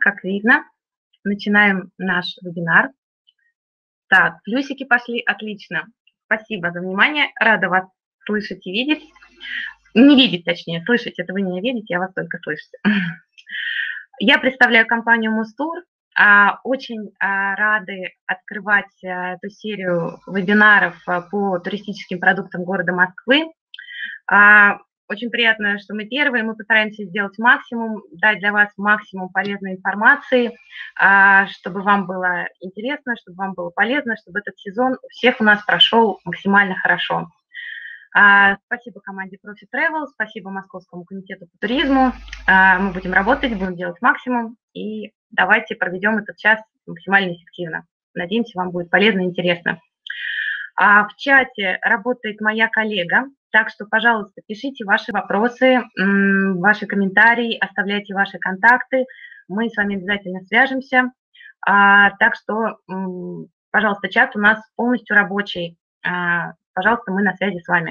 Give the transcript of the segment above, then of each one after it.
как видно, начинаем наш вебинар. Так, плюсики пошли, отлично. Спасибо за внимание, рада вас слышать и видеть. Не видеть, точнее, слышать, это вы меня видите, я вас только слышите. Я представляю компанию Мостур. Очень рады открывать эту серию вебинаров по туристическим продуктам города Москвы. Очень приятно, что мы первые, мы постараемся сделать максимум, дать для вас максимум полезной информации, чтобы вам было интересно, чтобы вам было полезно, чтобы этот сезон у всех у нас прошел максимально хорошо. Спасибо команде Profit Travel, спасибо Московскому комитету по туризму. Мы будем работать, будем делать максимум, и давайте проведем этот час максимально эффективно. Надеемся, вам будет полезно и интересно. В чате работает моя коллега, так что, пожалуйста, пишите ваши вопросы, ваши комментарии, оставляйте ваши контакты, мы с вами обязательно свяжемся. Так что, пожалуйста, чат у нас полностью рабочий. Пожалуйста, мы на связи с вами.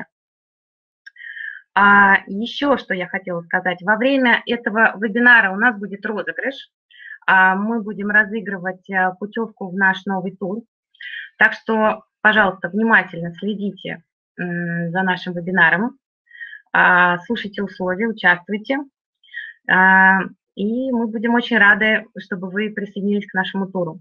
Еще что я хотела сказать. Во время этого вебинара у нас будет розыгрыш. Мы будем разыгрывать путевку в наш новый тур. Так что, пожалуйста, внимательно следите за нашим вебинаром, слушайте условия, участвуйте. И мы будем очень рады, чтобы вы присоединились к нашему туру.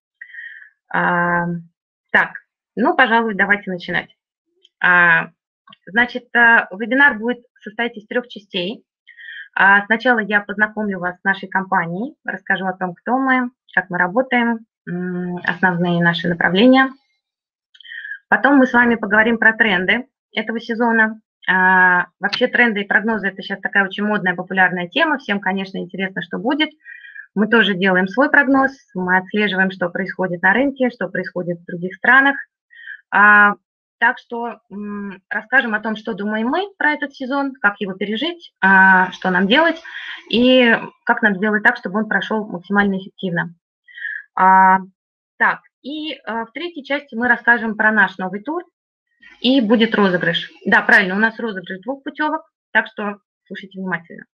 Так, ну, пожалуй, давайте начинать. Значит, вебинар будет состоять из 3 частей. Сначала я познакомлю вас с нашей компанией, расскажу о том, кто мы, как мы работаем, основные наши направления. Потом мы с вами поговорим про тренды этого сезона. Вообще тренды и прогнозы – это сейчас такая очень модная, популярная тема. Всем, конечно, интересно, что будет. Мы тоже делаем свой прогноз, мы отслеживаем, что происходит на рынке, что происходит в других странах. Так что расскажем о том, что думаем мы про этот сезон, как его пережить, что нам делать и как нам сделать так, чтобы он прошел максимально эффективно. Так, и в 3-й части мы расскажем про наш новый тур, и будет розыгрыш. Да, правильно, у нас розыгрыш 2 путевок, так что слушайте внимательно.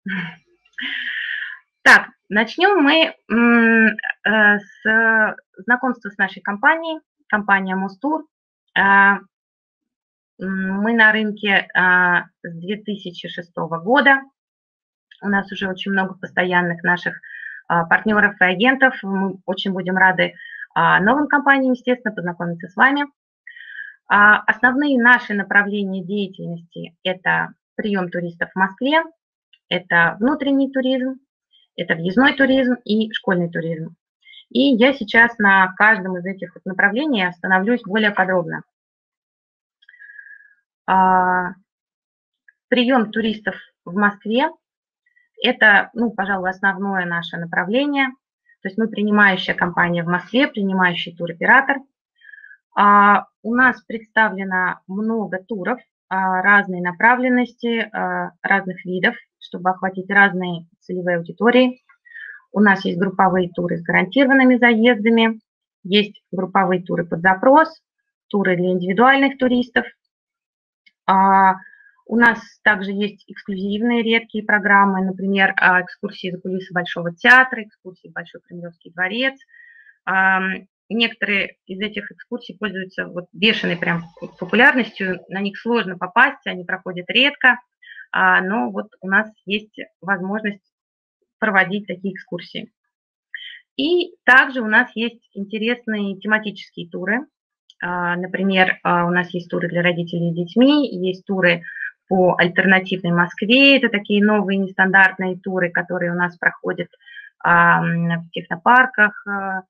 Так, начнем мы с знакомства с нашей компанией, компания Мостур. Мы на рынке с 2006 года. У нас уже очень много постоянных наших партнеров и агентов. Мы очень будем рады новым компаниям, естественно, познакомиться с вами. Основные наши направления деятельности – это прием туристов в Москве, это внутренний туризм, это въездной туризм и школьный туризм. И я сейчас на каждом из этих направлений остановлюсь более подробно. Прием туристов в Москве – это, ну, пожалуй, основное наше направление. То есть мы принимающая компания в Москве, принимающий туроператор. У нас представлено много туров разной направленности, разных видов, чтобы охватить разные целевые аудитории. У нас есть групповые туры с гарантированными заездами, есть групповые туры под запрос, туры для индивидуальных туристов. У нас также есть эксклюзивные редкие программы, например, экскурсии за кулисы Большого театра, экскурсии в Большой Кремлевский дворец. Некоторые из этих экскурсий пользуются вот бешеной прям популярностью, на них сложно попасть, они проходят редко, но вот у нас есть возможность проводить такие экскурсии. И также у нас есть интересные тематические туры. Например, у нас есть туры для родителей с детьми, есть туры по альтернативной Москве, это такие новые нестандартные туры, которые у нас проходят в технопарках,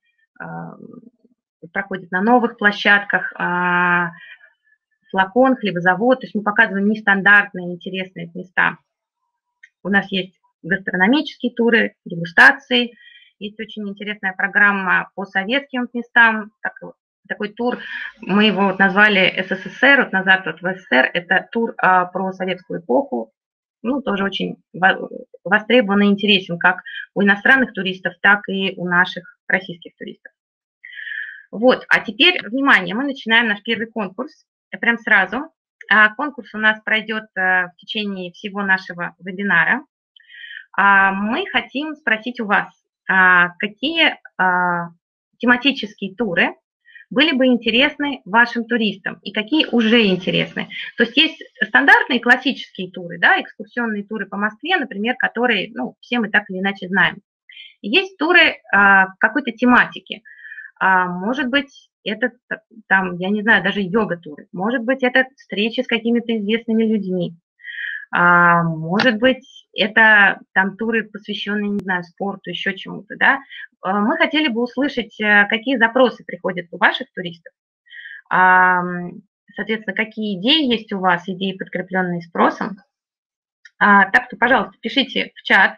проходят на новых площадках, флакон, хлебозавод, то есть мы показываем нестандартные, интересные места. У нас есть гастрономические туры, дегустации, есть очень интересная программа по советским местам, такой тур, мы его назвали СССР, вот назад вот в СССР, это тур про советскую эпоху, ну, тоже очень востребован и интересен как у иностранных туристов, так и у наших российских туристов. Вот, а теперь, внимание, мы начинаем наш первый конкурс, прям сразу. Конкурс у нас пройдет в течение всего нашего вебинара. Мы хотим спросить у вас, какие тематические туры были бы интересны вашим туристам и какие уже интересны. То есть есть стандартные классические туры, да, экскурсионные туры по Москве, например, которые, ну, все мы так или иначе знаем. Есть туры какой-то тематики. Может быть, это там, я не знаю, даже йога-туры. Может быть, это встречи с какими-то известными людьми. Может быть, это там туры, посвященные, не знаю, спорту, еще чему-то, да. Мы хотели бы услышать, какие запросы приходят у ваших туристов, соответственно, какие идеи есть у вас, идеи, подкрепленные спросом. Так что, пожалуйста, пишите в чат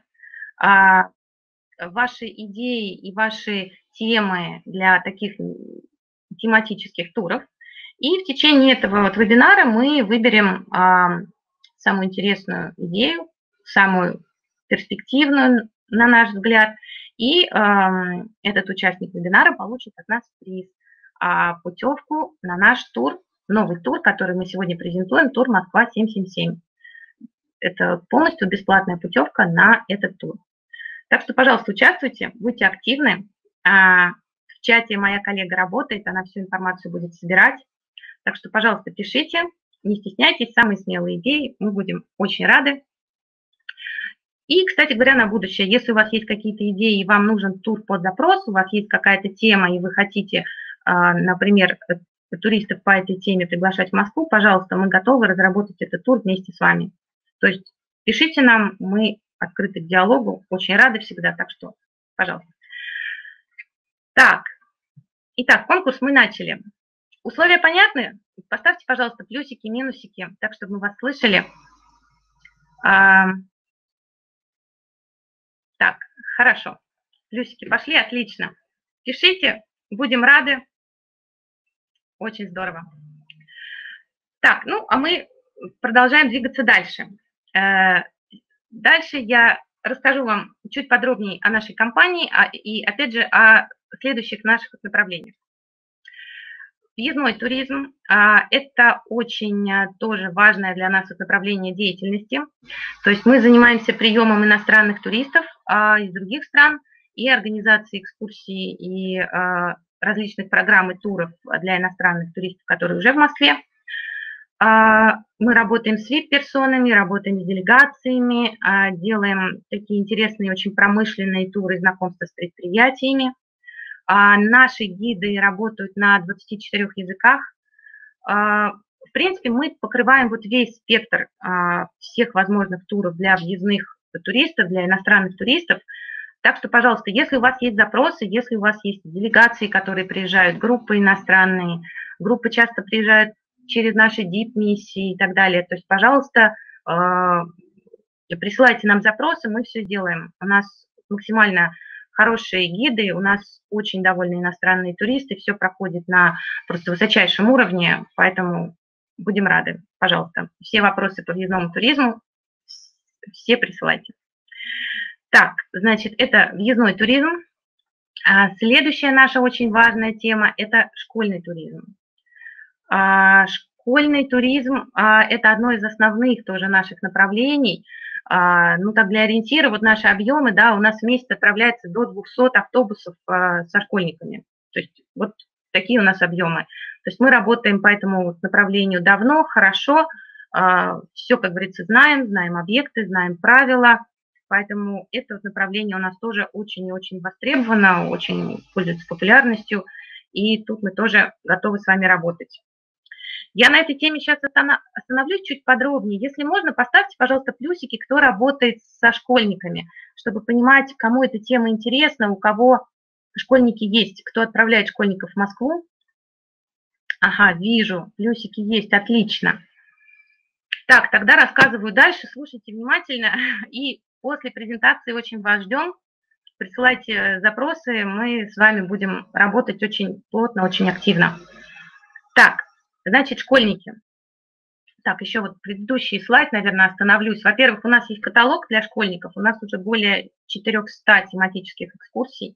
ваши идеи и ваши темы для таких тематических туров. И в течение этого вот вебинара мы выберем самую интересную идею, самую перспективную, на наш взгляд, и этот участник вебинара получит от нас приз, путевку на наш тур, новый тур, который мы сегодня презентуем, тур Москва-777. Это полностью бесплатная путевка на этот тур. Так что, пожалуйста, участвуйте, будьте активны. В чате моя коллега работает, она всю информацию будет собирать. Так что, пожалуйста, пишите, не стесняйтесь, самые смелые идеи, мы будем очень рады. И, кстати говоря, на будущее, если у вас есть какие-то идеи и вам нужен тур под запрос, у вас есть какая-то тема и вы хотите, например, туристов по этой теме приглашать в Москву, пожалуйста, мы готовы разработать этот тур вместе с вами. То есть пишите нам, мы открыты к диалогу, очень рады всегда, так что, пожалуйста. Так, итак, конкурс мы начали. Условия понятны? Поставьте, пожалуйста, плюсики, минусики, так, чтобы мы вас слышали. Так, хорошо. Плюсики пошли, отлично. Пишите, будем рады. Очень здорово. Так, ну, а мы продолжаем двигаться дальше. Дальше я расскажу вам чуть подробнее о нашей компании и, опять же, о следующих наших направлениях. Въездной туризм – это очень тоже важное для нас направление деятельности. То есть мы занимаемся приемом иностранных туристов из других стран и организацией экскурсий и различных программ и туров для иностранных туристов, которые уже в Москве. Мы работаем с VIP-персонами, работаем с делегациями, делаем такие интересные, очень промышленные туры знакомства с предприятиями. Наши гиды работают на 24 языках. В принципе, мы покрываем вот весь спектр всех возможных туров для въездных туристов, для иностранных туристов. Так что, пожалуйста, если у вас есть запросы, если у вас есть делегации, которые приезжают, группы иностранные, группы часто приезжают через наши дип-миссии и так далее, то есть, пожалуйста, присылайте нам запросы, мы все делаем. У нас максимально хорошие гиды, у нас очень довольны иностранные туристы, все проходит на просто высочайшем уровне, поэтому будем рады. Пожалуйста, все вопросы по въездному туризму, все присылайте. Так, значит, это въездной туризм. Следующая наша очень важная тема – это школьный туризм. Школьный туризм – это одно из основных тоже наших направлений. Ну, так для ориентира, вот наши объемы, да, у нас в месяц отправляется до 200 автобусов со школьниками. То есть вот такие у нас объемы. То есть мы работаем по этому направлению давно, хорошо, все, как говорится, знаем объекты, знаем правила, поэтому это вот направление у нас тоже очень и очень востребовано, очень пользуется популярностью, и тут мы тоже готовы с вами работать. Я на этой теме сейчас остановлюсь чуть подробнее. Если можно, поставьте, пожалуйста, плюсики, кто работает со школьниками, чтобы понимать, кому эта тема интересна, у кого школьники есть, кто отправляет школьников в Москву. Ага, вижу, плюсики есть, отлично. Так, тогда рассказываю дальше, слушайте внимательно, и после презентации очень вас ждем. Присылайте запросы, мы с вами будем работать очень плотно, очень активно. Так. Значит, школьники. Так, еще вот предыдущий слайд, наверное, остановлюсь. Во-первых, у нас есть каталог для школьников, у нас уже более 400 тематических экскурсий.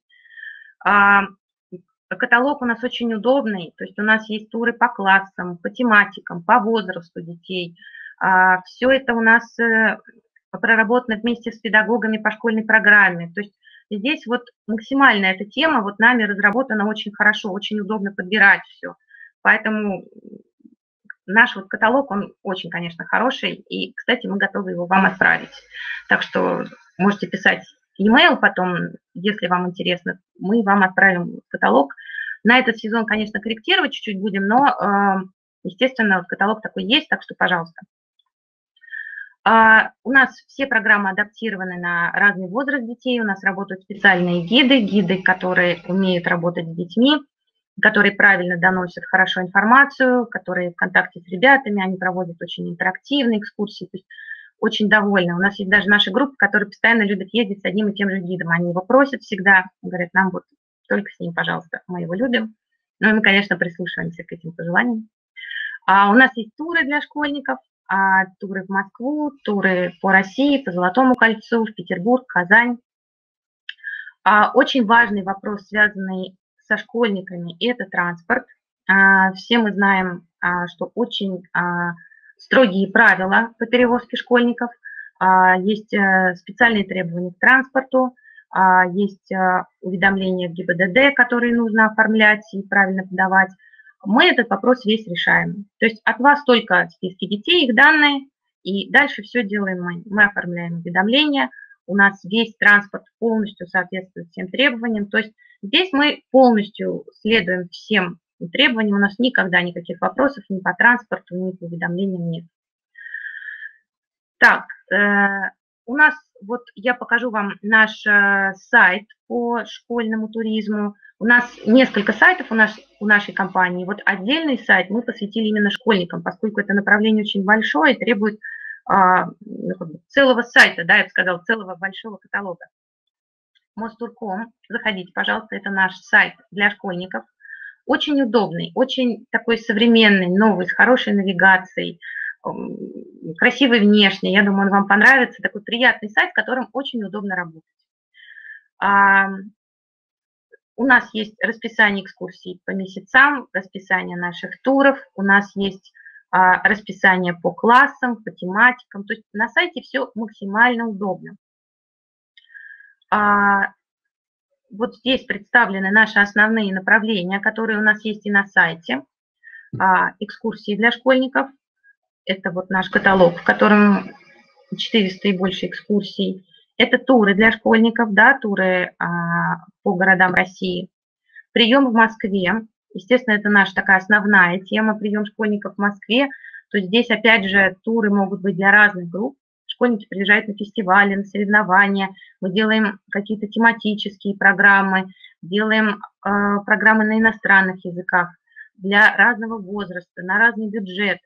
Каталог у нас очень удобный, то есть у нас есть туры по классам, по тематикам, по возрасту детей. Все это у нас проработано вместе с педагогами по школьной программе. То есть Здесь вот максимально эта тема вот нами разработана очень хорошо, очень удобно подбирать все. Поэтому наш вот каталог, он очень, конечно, хороший, и, кстати, мы готовы его вам отправить. Так что можете писать e-mail потом, если вам интересно, мы вам отправим каталог. На этот сезон, конечно, корректировать чуть-чуть будем, но, естественно, каталог такой есть, так что, пожалуйста. У нас все программы адаптированы на разный возраст детей, у нас работают специальные гиды, которые умеют работать с детьми, которые правильно доносят хорошо информацию, которые в контакте с ребятами, они проводят очень интерактивные экскурсии, то есть очень довольны. У нас есть даже наши группы, которые постоянно любят ездить с одним и тем же гидом. Они его просят всегда, говорят, нам вот только с ним, пожалуйста, мы его любим. Ну и мы, конечно, прислушиваемся к этим пожеланиям. У нас есть туры для школьников, туры в Москву, туры по России, по Золотому кольцу, в Петербург, Казань. Очень важный вопрос, связанный со школьниками, это транспорт. Все мы знаем, что очень строгие правила по перевозке школьников, есть специальные требования к транспорту, есть уведомления в ГИБДД, которые нужно оформлять и правильно подавать. Мы этот вопрос весь решаем. То есть от вас только списки детей, их данные, и дальше все делаем мы. Мы оформляем уведомления, у нас весь транспорт полностью соответствует всем требованиям. То есть здесь мы полностью следуем всем требованиям, у нас никогда никаких вопросов ни по транспорту, ни по уведомлениям нет. Так, у нас, вот я покажу вам наш сайт по школьному туризму. У нас несколько сайтов у нашей компании. Вот отдельный сайт мы посвятили именно школьникам, поскольку это направление очень большое и требует целого сайта, да, я бы сказала, целого большого каталога. Mostur.com, заходите, пожалуйста, это наш сайт для школьников. Очень удобный, очень такой современный, новый, с хорошей навигацией, красивый внешне. Я думаю, он вам понравится. Такой приятный сайт, с которым очень удобно работать. У нас есть расписание экскурсий по месяцам, расписание наших туров, у нас есть расписание по классам, по тематикам. То есть на сайте все максимально удобно. Вот здесь представлены наши основные направления, которые у нас есть и на сайте. Экскурсии для школьников. Это вот наш каталог, в котором 400 и больше экскурсий. Это туры для школьников, да, туры по городам России. Прием в Москве. Естественно, это наша такая основная тема, прием школьников в Москве. То есть здесь, опять же, туры могут быть для разных групп. Школьники приезжают на фестивали, на соревнования. Мы делаем какие-то тематические программы, делаем программы на иностранных языках для разного возраста, на разный бюджет.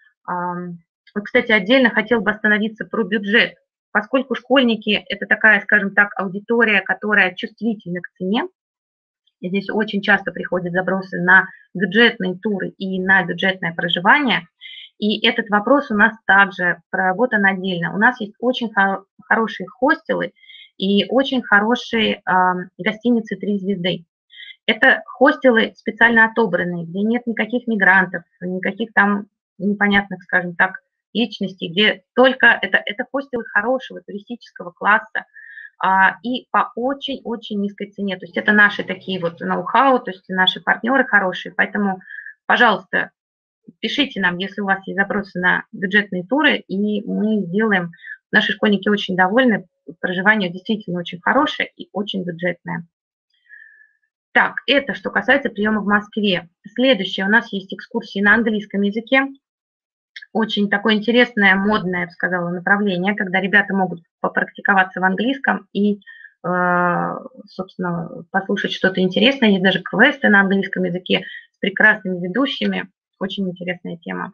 Кстати, отдельно хотел бы остановиться про бюджет. Поскольку школьники – это такая, скажем так, аудитория, которая чувствительна к цене, и здесь очень часто приходят запросы на бюджетные туры и на бюджетное проживание, и этот вопрос у нас также проработан отдельно. У нас есть очень хорошие хостелы и очень хорошие гостиницы 3 звезды. Это хостелы специально отобранные, где нет никаких мигрантов, никаких там непонятных, скажем так, личностей, где только это хостелы хорошего туристического класса и по очень-очень низкой цене. То есть это наши такие вот ноу-хау, то есть наши партнеры хорошие. Поэтому, пожалуйста, пишите нам, если у вас есть запросы на бюджетные туры, и мы сделаем. Наши школьники очень довольны, проживание действительно очень хорошее и очень бюджетное. Так, это что касается приема в Москве. Следующее, у нас есть экскурсии на английском языке. Очень такое интересное, модное, я бы сказала, направление, когда ребята могут попрактиковаться в английском и, собственно, послушать что-то интересное. Есть даже квесты на английском языке с прекрасными ведущими. Очень интересная тема.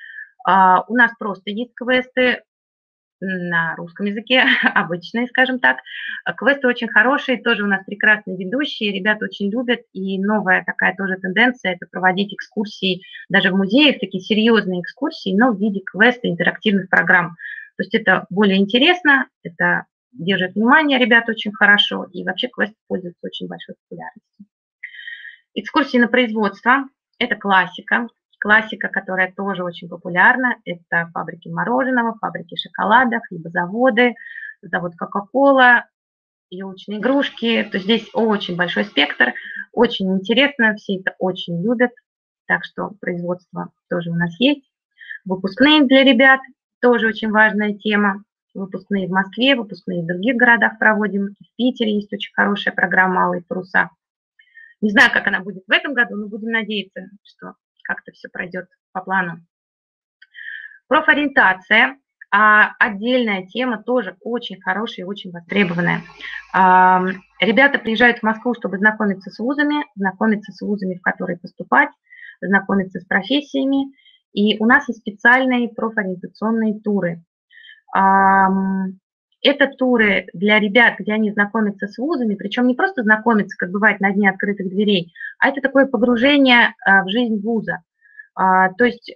У нас просто есть квесты на русском языке, обычные, скажем так. Квесты очень хорошие, тоже у нас прекрасные ведущие, ребята очень любят, и новая такая тоже тенденция – это проводить экскурсии даже в музеях, такие серьезные экскурсии, но в виде квеста интерактивных программ. То есть это более интересно, это держит внимание ребят очень хорошо, и вообще квесты пользуются очень большой популярностью. Экскурсии на производство – это классика. Классика, которая тоже очень популярна, это фабрики мороженого, фабрики шоколада, хлебозаводы, завод Кока-Кола елочные игрушки. То здесь очень большой спектр, очень интересно, все это очень любят. Так что производство тоже у нас есть. Выпускные для ребят тоже очень важная тема. Выпускные в Москве, выпускные в других городах проводим. В Питере есть очень хорошая программа «Алые паруса». Не знаю, как она будет в этом году, но будем надеяться, что как-то все пройдет по плану. Профориентация. Отдельная тема, тоже очень хорошая и очень востребованная. Ребята приезжают в Москву, чтобы знакомиться с вузами, в которые поступать, знакомиться с профессиями. И у нас есть специальные профориентационные туры. Это туры для ребят, где они знакомятся с вузами, причем не просто знакомятся, как бывает на дне открытых дверей, а это такое погружение в жизнь вуза. То есть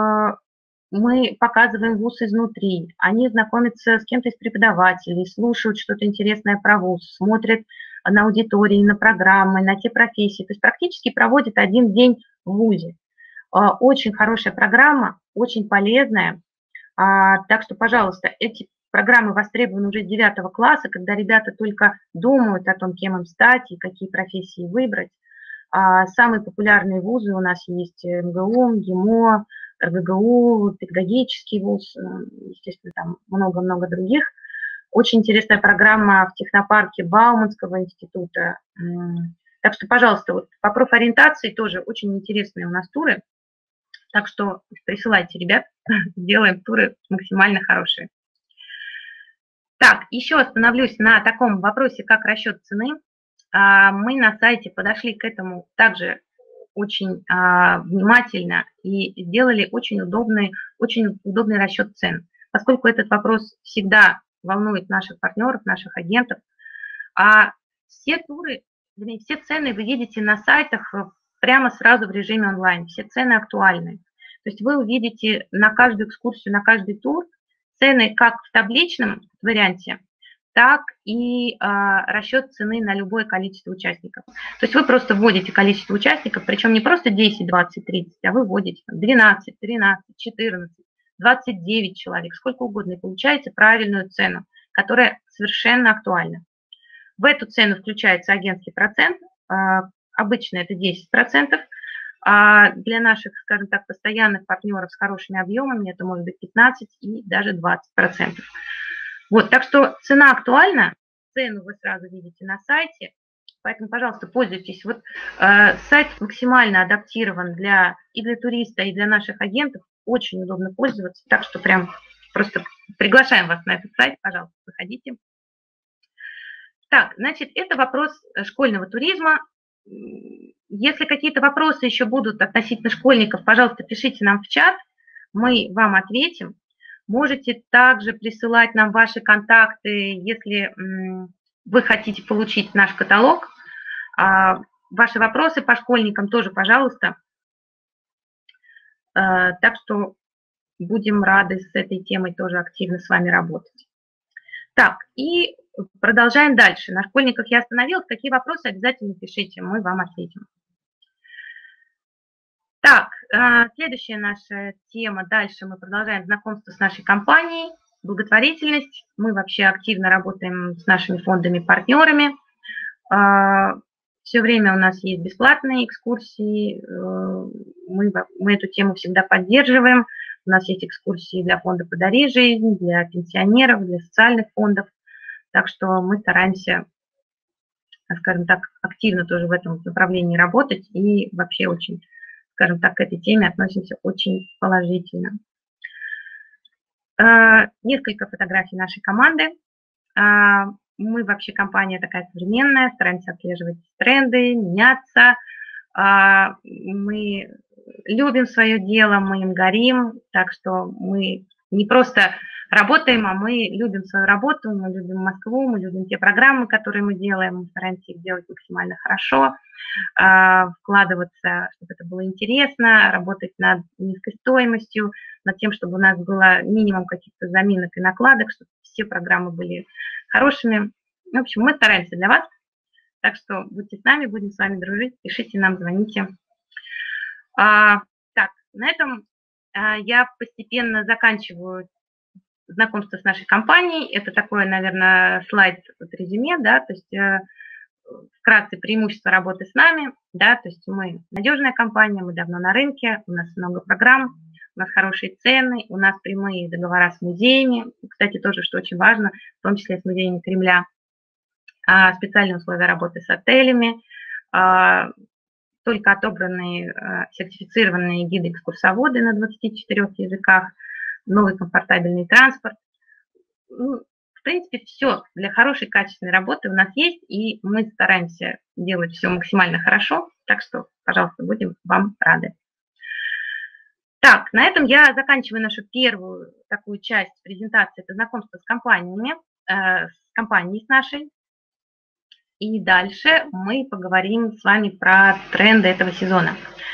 мы показываем вуз изнутри, они знакомятся с кем-то из преподавателей, слушают что-то интересное про вуз, смотрят на аудитории, на программы, на те профессии. То есть практически проводят один день в вузе. Очень хорошая программа, очень полезная. Так что, пожалуйста, эти программы востребованы уже с 9 класса, когда ребята только думают о том, кем им стать и какие профессии выбрать. Самые популярные вузы у нас есть МГУ, ГИМО, РГГУ, педагогический вуз, естественно, там много-много других. Очень интересная программа в технопарке Бауманского института. Так что, пожалуйста, вот по профориентации тоже очень интересные у нас туры. Так что присылайте, ребят, сделаем туры максимально хорошие. Так, еще остановлюсь на таком вопросе, как расчет цены. Мы на сайте подошли к этому также очень внимательно и сделали очень удобный расчет цен, поскольку этот вопрос всегда волнует наших партнеров, наших агентов. Все туры, все цены вы видите на сайтах прямо сразу в режиме онлайн, все цены актуальны. То есть вы увидите на каждую экскурсию, на каждый тур цены как в табличном варианте, так и расчет цены на любое количество участников. То есть вы просто вводите количество участников, причем не просто 10, 20, 30, а вы вводите 12, 13, 14, 29 человек, сколько угодно, и получаете правильную цену, которая совершенно актуальна. В эту цену включается агентский процент, обычно это 10%, а для наших, скажем так, постоянных партнеров с хорошими объемами это может быть 15 и даже 20%. Вот, так что цена актуальна, цену вы сразу видите на сайте, поэтому, пожалуйста, пользуйтесь. Вот сайт максимально адаптирован и для туриста, и для наших агентов, очень удобно пользоваться, так что прям просто приглашаем вас на этот сайт, пожалуйста, заходите. Так, значит, это вопрос школьного туризма. Если какие-то вопросы еще будут относительно школьников, пожалуйста, пишите нам в чат, мы вам ответим. Можете также присылать нам ваши контакты, если вы хотите получить наш каталог. Ваши вопросы по школьникам тоже, пожалуйста. Так что будем рады с этой темой тоже активно с вами работать. Так, и продолжаем дальше. На школьниках я остановилась. Какие вопросы обязательно пишите, мы вам ответим. Так, следующая наша тема. Дальше мы продолжаем знакомство с нашей компанией. Благотворительность. Мы вообще активно работаем с нашими фондами-партнерами. Все время у нас есть бесплатные экскурсии. Мы эту тему всегда поддерживаем. У нас есть экскурсии для фонда «Подари жизнь», для пенсионеров, для социальных фондов. Так что мы стараемся, скажем так, активно тоже в этом направлении работать и вообще очень, скажем так, к этой теме относимся очень положительно. Несколько фотографий нашей команды. Мы вообще компания такая современная, стараемся отслеживать тренды, меняться. Мы любим свое дело, мы им горим, так что мы не просто работаем, а мы любим свою работу, мы любим Москву, мы любим те программы, которые мы делаем, мы стараемся их делать максимально хорошо, вкладываться, чтобы это было интересно, работать над низкой стоимостью, над тем, чтобы у нас было минимум каких-то заминок и накладок, чтобы все программы были хорошими. В общем, мы стараемся для вас, так что будьте с нами, будем с вами дружить, пишите нам, звоните. Так, на этом я постепенно заканчиваю знакомство с нашей компанией. Это такое, наверное, слайд резюме, да, то есть вкратце преимущество работы с нами, да, то есть мы надежная компания, мы давно на рынке, у нас много программ, у нас хорошие цены, у нас прямые договора с музеями, кстати, тоже, что очень важно, в том числе с музеями Кремля, специальные условия работы с отелями, только отобранные сертифицированные гиды-экскурсоводы на 24 языках, новый комфортабельный транспорт. Ну, в принципе, все для хорошей, качественной работы у нас есть, и мы стараемся делать все максимально хорошо, так что, пожалуйста, будем вам рады. Так, на этом я заканчиваю нашу первую такую часть презентации, это знакомство с компаниями, с компанией с нашей. И дальше мы поговорим с вами про тренды этого сезона.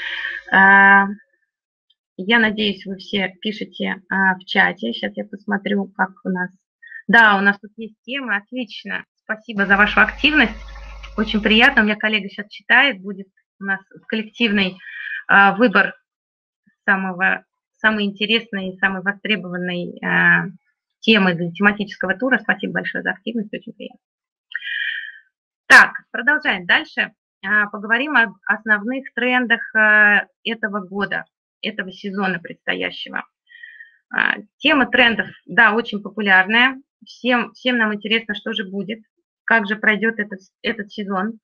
Я надеюсь, вы все пишете в чате. Сейчас я посмотрю, как у нас. Да, у нас тут есть темы. Отлично. Спасибо за вашу активность. Очень приятно. У меня коллега сейчас читает. Будет у нас коллективный выбор самой интересной и самой востребованной темы для тематического тура. Спасибо большое за активность. Очень приятно. Так, продолжаем дальше. Поговорим об основных трендах этого года, этого сезона предстоящего. Тема трендов, да, очень популярная. Всем нам интересно, что же будет, как же пройдет этот сезон.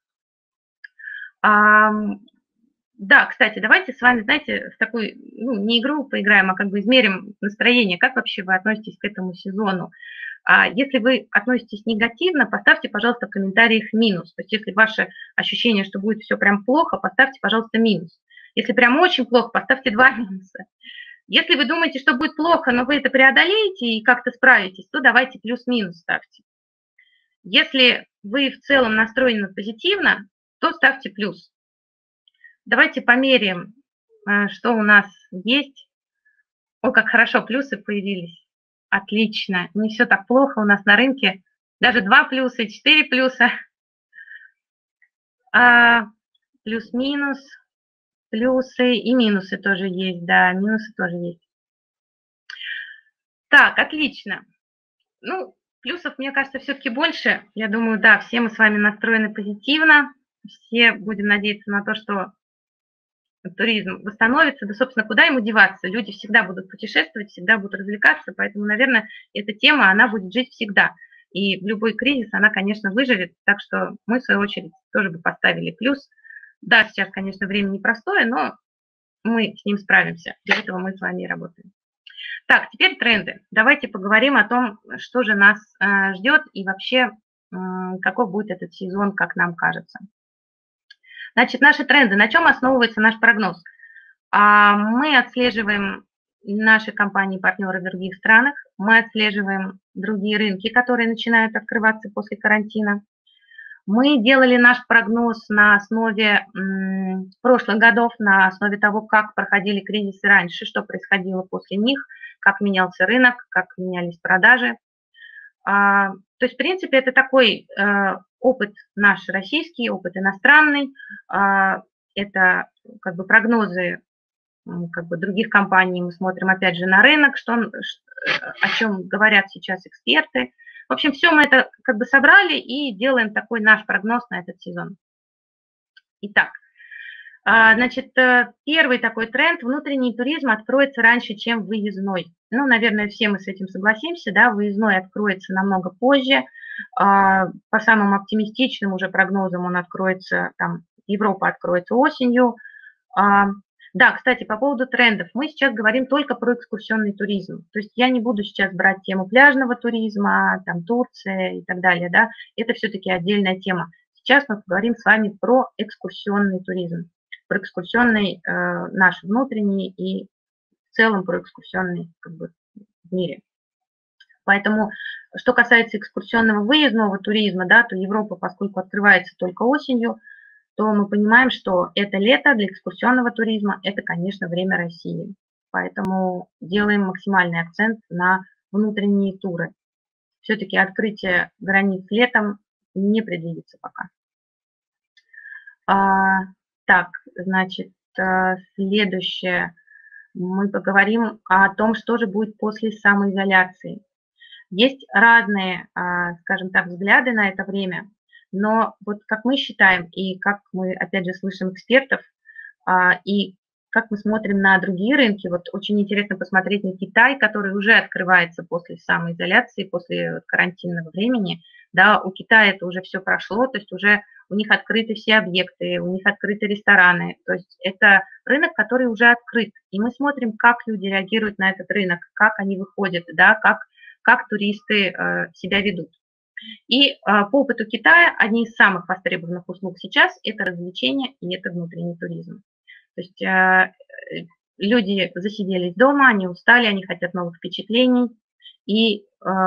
Да, кстати, давайте с вами, знаете, в такую, не игру поиграем, а как бы измерим настроение. Как вообще вы относитесь к этому сезону? Если вы относитесь негативно, поставьте, пожалуйста, в комментариях минус. То есть если ваше ощущение, что будет все прям плохо, поставьте, пожалуйста, минус. Если прям очень плохо, поставьте 2 минуса. Если вы думаете, что будет плохо, но вы это преодолеете и как-то справитесь, то давайте плюс-минус ставьте. Если вы в целом настроены позитивно, то ставьте плюс. Давайте померяем, что у нас есть. О, как хорошо, плюсы появились. Отлично. Не все так плохо у нас на рынке. Даже 2 плюса, 4 плюса. Плюс-минус, плюсы и минусы тоже есть. Да, минусы тоже есть. Так, отлично. Ну, плюсов, мне кажется, все-таки больше. Я думаю, да, все мы с вами настроены позитивно. Все будем надеяться на то, что туризм восстановится, да, собственно, куда ему деваться? Люди всегда будут путешествовать, всегда будут развлекаться, поэтому, наверное, эта тема, она будет жить всегда. И в любой кризис она, конечно, выживет, так что мы, в свою очередь, тоже бы поставили плюс. Да, сейчас, конечно, время непростое, но мы с ним справимся. Для этого мы с вами и работаем. Так, теперь тренды. Давайте поговорим о том, что же нас ждет и вообще каков будет этот сезон, как нам кажется. Значит, наши тренды. На чем основывается наш прогноз? Мы отслеживаем наши компании-партнеры в других странах, мы отслеживаем другие рынки, которые начинают открываться после карантина. Мы делали наш прогноз на основе прошлых годов, на основе того, как проходили кризисы раньше, что происходило после них, как менялся рынок, как менялись продажи. То есть, в принципе, это такой опыт наш российский, опыт иностранный. Это как бы прогнозы как бы других компаний. Мы смотрим опять же на рынок, о чем говорят сейчас эксперты. В общем, все мы это как бы собрали и делаем такой наш прогноз на этот сезон. Итак, значит, первый такой тренд – внутренний туризм откроется раньше, чем выездной. Ну, наверное, все мы с этим согласимся, да, выездной откроется намного позже. По самым оптимистичным уже прогнозам он откроется, там, Европа откроется осенью. Да, кстати, по поводу трендов. Мы сейчас говорим только про экскурсионный туризм. То есть я не буду сейчас брать тему пляжного туризма, там, Турция и так далее, да. Это все-таки отдельная тема. Сейчас мы поговорим с вами про экскурсионный туризм, про экскурсионный наш внутренний и в целом про экскурсионный как бы в мире. Поэтому, что касается экскурсионного выездного туризма, да, то Европа, поскольку открывается только осенью, то мы понимаем, что это лето для экскурсионного туризма, это, конечно, время России. Поэтому делаем максимальный акцент на внутренние туры. Все-таки открытие границ летом не предвидится пока. Так, значит, следующее. Мы поговорим о том, что же будет после самоизоляции. Есть разные, скажем так, взгляды на это время, но вот как мы считаем и как мы, опять же, слышим экспертов, и как мы смотрим на другие рынки, вот очень интересно посмотреть на Китай, который уже открывается после самоизоляции, после карантинного времени, да, у Китая это уже все прошло, то есть уже у них открыты все объекты, у них открыты рестораны, то есть это рынок, который уже открыт, и мы смотрим, как люди реагируют на этот рынок, как они выходят, да, как туристы себя ведут. И по опыту Китая одни из самых востребованных услуг сейчас – это развлечения и это внутренний туризм. То есть люди засиделись дома, они устали, они хотят новых впечатлений. И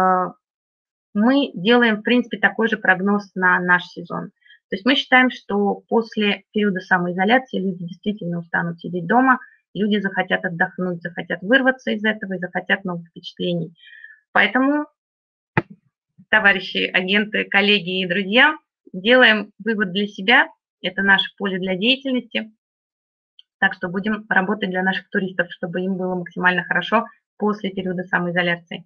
мы делаем, в принципе, такой же прогноз на наш сезон. То есть мы считаем, что после периода самоизоляции люди действительно устанут сидеть дома, люди захотят отдохнуть, захотят вырваться из этого и захотят новых впечатлений. Поэтому, товарищи, агенты, коллеги и друзья, делаем вывод для себя. Это наше поле для деятельности. Так что будем работать для наших туристов, чтобы им было максимально хорошо после периода самоизоляции.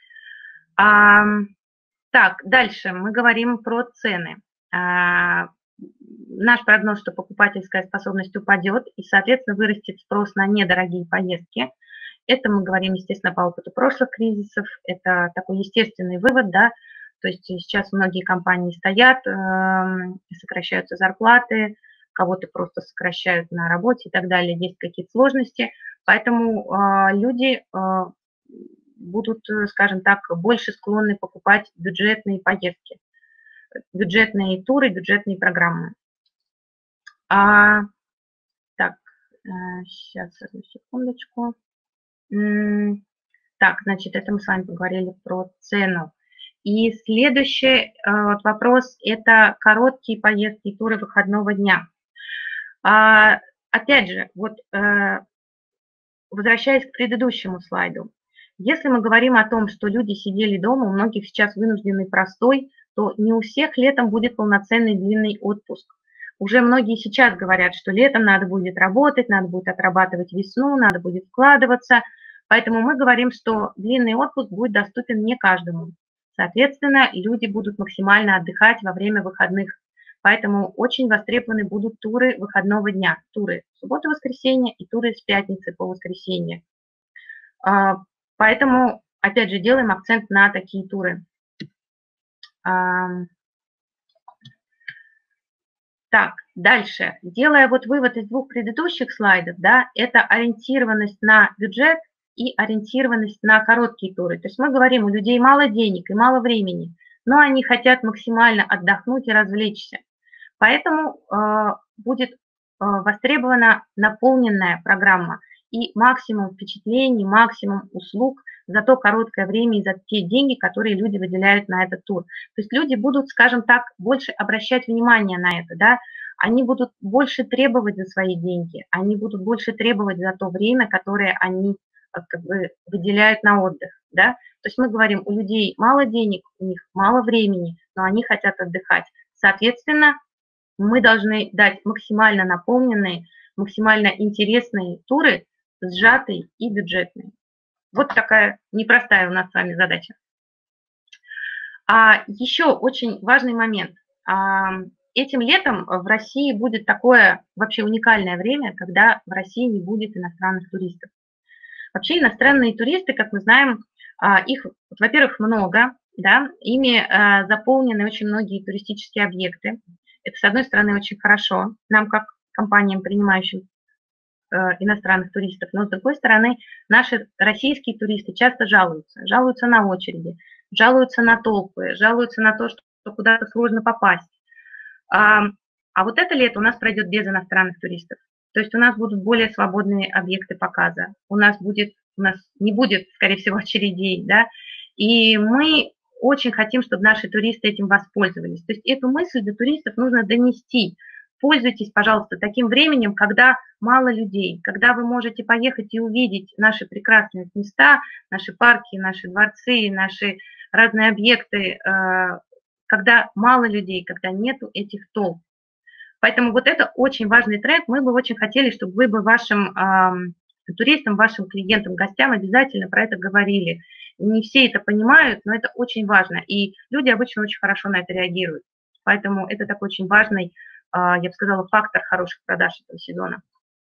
Так, дальше мы говорим про цены. Наш прогноз, что покупательская способность упадет и, соответственно, вырастет спрос на недорогие поездки. Это мы говорим, естественно, по опыту прошлых кризисов. Это такой естественный вывод, да. То есть сейчас многие компании стоят, сокращаются зарплаты, кого-то просто сокращают на работе и так далее, есть какие-то сложности. Поэтому люди будут, скажем так, больше склонны покупать бюджетные поездки, бюджетные туры, бюджетные программы. Так, сейчас, одну секундочку. Так, значит, это мы с вами поговорили про цену. И следующий вопрос – это короткие поездки и туры выходного дня. Опять же, вот возвращаясь к предыдущему слайду, если мы говорим о том, что люди сидели дома, у многих сейчас вынужденный простой, то не у всех летом будет полноценный длинный отпуск. Уже многие сейчас говорят, что летом надо будет работать, надо будет отрабатывать весну, надо будет вкладываться. Поэтому мы говорим, что длинный отпуск будет доступен не каждому. Соответственно, люди будут максимально отдыхать во время выходных. Поэтому очень востребованы будут туры выходного дня, туры суббота-воскресенье и туры с пятницы по воскресенье. Поэтому, опять же, делаем акцент на такие туры. Так, дальше. Делая вот вывод из двух предыдущих слайдов, да, это ориентированность на бюджет и ориентированность на короткие туры. То есть мы говорим, у людей мало денег и мало времени, но они хотят максимально отдохнуть и развлечься. Поэтому будет востребована наполненная программа и максимум впечатлений, максимум услуг за то короткое время и за те деньги, которые люди выделяют на этот тур. То есть люди будут, скажем так, больше обращать внимание на это, да, они будут больше требовать за свои деньги, они будут больше требовать за то время, которое они как бы выделяют на отдых, да. То есть мы говорим, у людей мало денег, у них мало времени, но они хотят отдыхать. Соответственно, мы должны дать максимально наполненные, максимально интересные туры, сжатые и бюджетные. Вот такая непростая у нас с вами задача. Еще очень важный момент. Этим летом в России будет такое вообще уникальное время, когда в России не будет иностранных туристов. Вообще иностранные туристы, как мы знаем, их, во-первых, много, да, ими заполнены очень многие туристические объекты. Это, с одной стороны, очень хорошо нам, как компаниям, принимающим иностранных туристов, но, с другой стороны, наши российские туристы часто жалуются на очереди, жалуются на толпы, жалуются на то, что куда-то сложно попасть. А вот это лето у нас пройдет без иностранных туристов. То есть у нас будут более свободные объекты показа, у нас не будет, скорее всего, очередей, да, и мы очень хотим, чтобы наши туристы этим воспользовались. То есть эту мысль до туристов нужно донести. Пользуйтесь, пожалуйста, таким временем, когда мало людей, когда вы можете поехать и увидеть наши прекрасные места, наши парки, наши дворцы, наши разные объекты, когда мало людей, когда нету этих толп. Поэтому вот это очень важный тренд. Мы бы очень хотели, чтобы вы бы вашим туристам, вашим клиентам, гостям обязательно про это говорили. Не все это понимают, но это очень важно, и люди обычно очень хорошо на это реагируют. Поэтому это такой очень важный, я бы сказала, фактор хороших продаж этого сезона.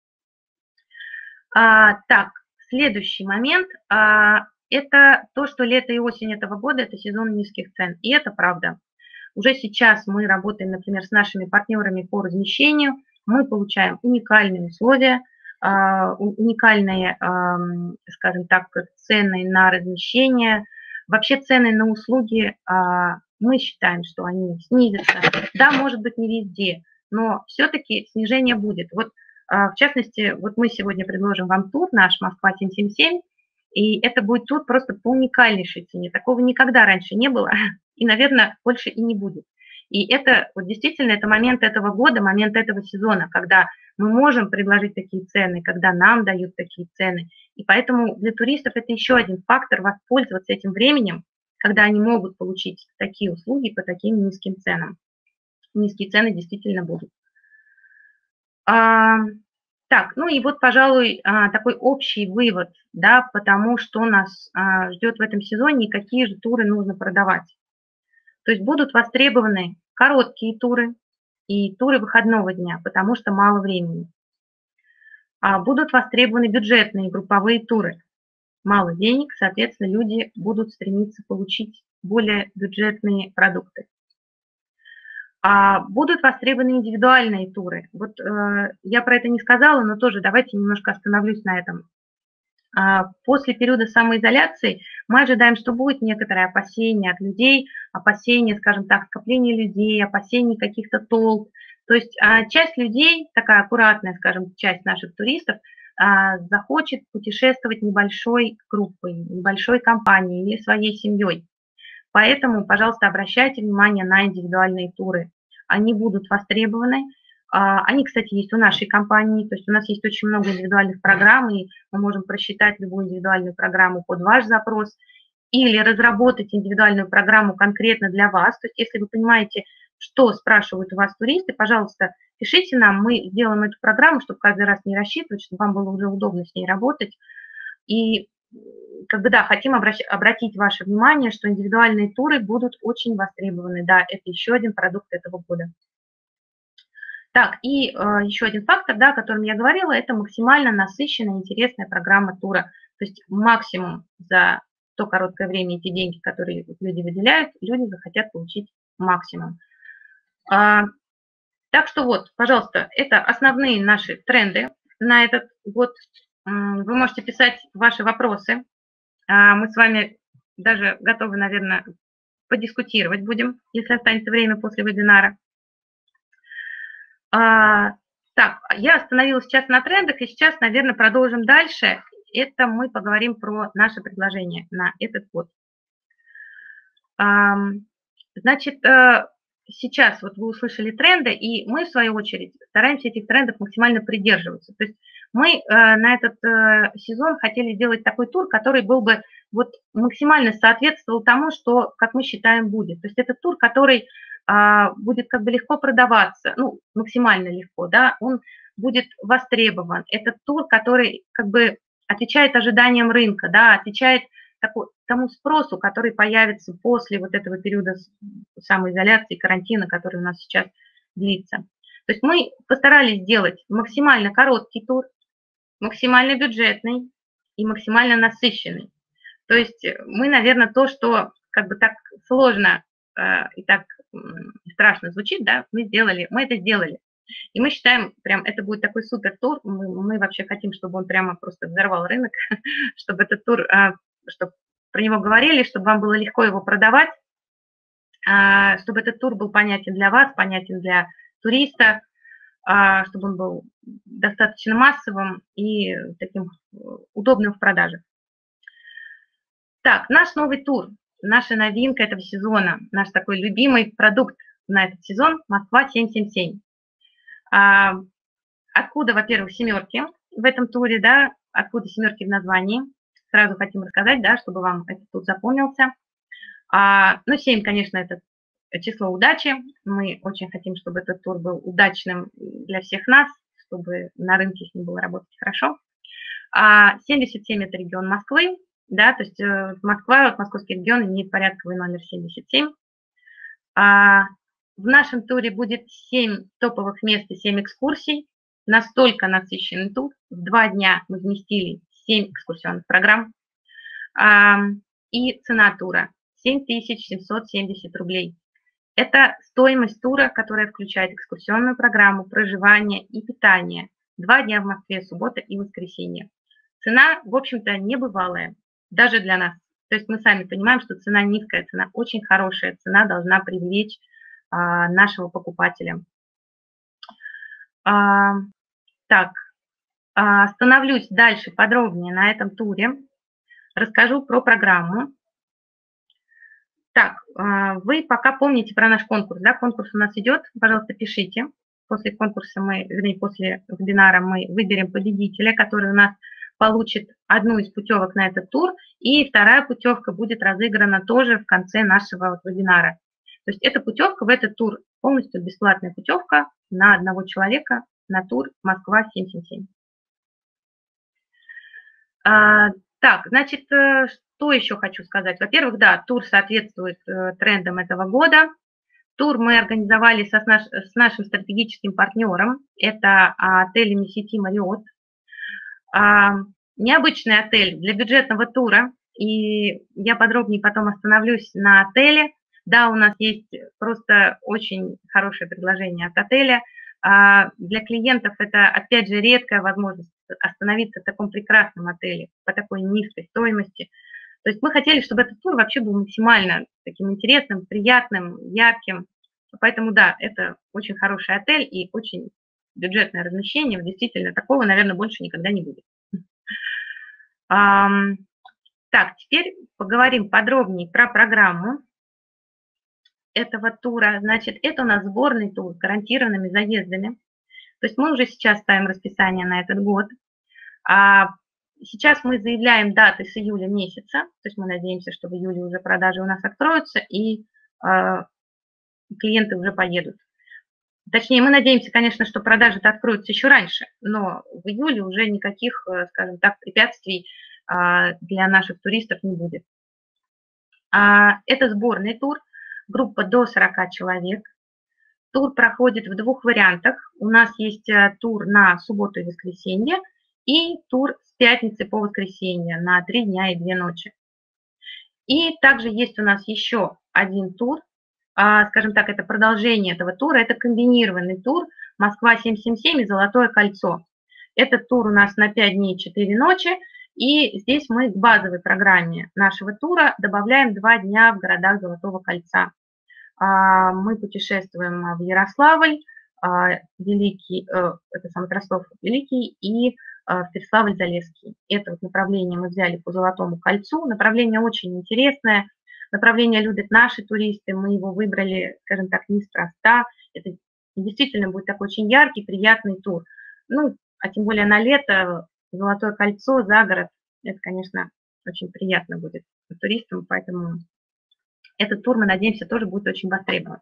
Так, следующий момент – это то, что лето и осень этого года – это сезон низких цен, и это правда. Уже сейчас мы работаем, например, с нашими партнерами по размещению, мы получаем уникальные условия, уникальные, скажем так, цены на размещение. Вообще цены на услуги, мы считаем, что они снизятся. Да, может быть, не везде, но все-таки снижение будет. Вот, в частности, вот мы сегодня предложим вам тур наш «Москва 777», и это будет тур просто по уникальнейшей цене. Такого никогда раньше не было, и, наверное, больше и не будет. И это вот действительно это момент этого года, момент этого сезона, когда мы можем предложить такие цены, когда нам дают такие цены. И поэтому для туристов это еще один фактор воспользоваться этим временем, когда они могут получить такие услуги по таким низким ценам. Низкие цены действительно будут. Так, ну и вот, пожалуй, такой общий вывод, да, потому что нас ждет в этом сезоне и какие же туры нужно продавать. То есть будут востребованы короткие туры и туры выходного дня, потому что мало времени. Будут востребованы бюджетные групповые туры. Мало денег, соответственно, люди будут стремиться получить более бюджетные продукты. Будут востребованы индивидуальные туры. Вот я про это не сказала, но тоже давайте немножко остановлюсь на этом. После периода самоизоляции мы ожидаем, что будет некоторое опасение от людей, опасение, скажем так, скопления людей, опасение каких-то толп. То есть часть людей, такая аккуратная, скажем, часть наших туристов, захочет путешествовать небольшой группой, небольшой компанией или своей семьей. Поэтому, пожалуйста, обращайте внимание на индивидуальные туры. Они будут востребованы. Они, кстати, есть у нашей компании, то есть у нас есть очень много индивидуальных программ, и мы можем просчитать любую индивидуальную программу под ваш запрос или разработать индивидуальную программу конкретно для вас. То есть если вы понимаете, что спрашивают у вас туристы, пожалуйста, пишите нам, мы сделаем эту программу, чтобы каждый раз не рассчитывать, чтобы вам было уже удобно с ней работать. И как бы, да, хотим обратить ваше внимание, что индивидуальные туры будут очень востребованы. Да, это еще один продукт этого года. Так, и еще один фактор, да, о котором я говорила, это максимально насыщенная, интересная программа тура. То есть максимум за то короткое время эти деньги, которые люди выделяют, люди захотят получить максимум. Так что вот, пожалуйста, это основные наши тренды на этот год. Вы можете писать ваши вопросы. Мы с вами даже готовы, наверное, подискутировать будем, если останется время после вебинара. Так, я остановилась сейчас на трендах, и сейчас, наверное, продолжим дальше. Это мы поговорим про наше предложение на этот год. Значит, сейчас вот вы услышали тренды, и мы, в свою очередь, стараемся этих трендов максимально придерживаться. То есть мы на этот сезон хотели сделать такой тур, который был бы вот максимально соответствовал тому, что, как мы считаем, будет. То есть это тур, который будет как бы легко продаваться, ну, максимально легко, да, он будет востребован. Это тур, который как бы отвечает ожиданиям рынка, да, отвечает тому спросу, который появится после вот этого периода самоизоляции, карантина, который у нас сейчас длится. То есть мы постарались сделать максимально короткий тур, максимально бюджетный и максимально насыщенный. То есть мы, наверное, то, что как бы так сложно и так страшно звучит, да, мы это сделали. И мы считаем, прям это будет такой супер тур, мы вообще хотим, чтобы он прямо просто взорвал рынок, чтобы этот тур, чтобы про него говорили, чтобы вам было легко его продавать, чтобы этот тур был понятен для вас, понятен для туриста, чтобы он был достаточно массовым и таким удобным в продаже. Так, наш новый тур, наша новинка этого сезона, наш такой любимый продукт на этот сезон – Москва 777. Откуда, во-первых, семерки в этом туре, да, откуда семерки в названии? Сразу хотим рассказать, да, чтобы вам этот тур запомнился. Ну, 7, конечно, это число удачи. Мы очень хотим, чтобы этот тур был удачным для всех нас, чтобы на рынке с ним было работать хорошо. 77 – это регион Москвы, да, то есть Москва, московский регион имеет порядковый номер 77. В нашем туре будет 7 топовых мест и 7 экскурсий. Настолько насыщенный тур. В 2 дня мы вместили 7 экскурсионных программ. И цена тура 7770 рублей. Это стоимость тура, которая включает экскурсионную программу, проживание и питание. 2 дня в Москве, суббота и воскресенье. Цена, в общем-то, небывалая, даже для нас. То есть мы сами понимаем, что цена низкая, цена очень хорошая, цена должна привлечь нашего покупателя. Так, остановлюсь дальше подробнее на этом туре. Расскажу про программу. Так, вы пока помните про наш конкурс, да? Конкурс у нас идет, пожалуйста, пишите. После конкурса после вебинара мы выберем победителя, который у нас получит одну из путевок на этот тур, и вторая путевка будет разыграна тоже в конце нашего вебинара. То есть эта путевка в этот тур полностью бесплатная путевка на одного человека на тур Москва-777. Так, значит, что еще хочу сказать? Во-первых, да, тур соответствует трендам этого года. Тур мы организовали с нашим стратегическим партнером. Это отель сети Marriott. Необычный отель для бюджетного тура. И я подробнее потом остановлюсь на отеле. Да, у нас есть просто очень хорошее предложение от отеля. Для клиентов это, опять же, редкая возможность остановиться в таком прекрасном отеле по такой низкой стоимости. То есть мы хотели, чтобы этот тур вообще был максимально таким интересным, приятным, ярким. Поэтому, да, это очень хороший отель и очень бюджетное размещение. Действительно, такого, наверное, больше никогда не будет. Так, теперь поговорим подробнее про программу этого тура. Значит, это у нас сборный тур с гарантированными заездами. То есть мы уже сейчас ставим расписание на этот год. Сейчас мы заявляем даты с июля месяца. То есть мы надеемся, что в июле уже продажи у нас откроются и клиенты уже поедут. Точнее, мы надеемся, конечно, что продажи-то откроются еще раньше, но в июле уже никаких, скажем так, препятствий для наших туристов не будет. Это сборный тур, группа до 40 человек. Тур проходит в 2 вариантах. У нас есть тур на субботу и воскресенье и тур с пятницы по воскресенье на 3 дня и 2 ночи. И также есть у нас еще один тур, скажем так, это продолжение этого тура, это комбинированный тур Москва-777 и Золотое кольцо. Этот тур у нас на 5 дней и 4 ночи, и здесь мы к базовой программе нашего тура добавляем 2 дня в городах Золотого кольца. Мы путешествуем в Ярославль, Великий, это сам Ярослав Великий, и в Переславль-Залесский. Это вот направление мы взяли по Золотому кольцу. Направление очень интересное. Направление любят наши туристы, мы его выбрали, скажем так, неспроста. Это действительно будет такой очень яркий, приятный тур. Ну, а тем более на лето, Золотое кольцо, за город, это, конечно, очень приятно будет туристам, поэтому этот тур, мы надеемся, тоже будет очень востребован.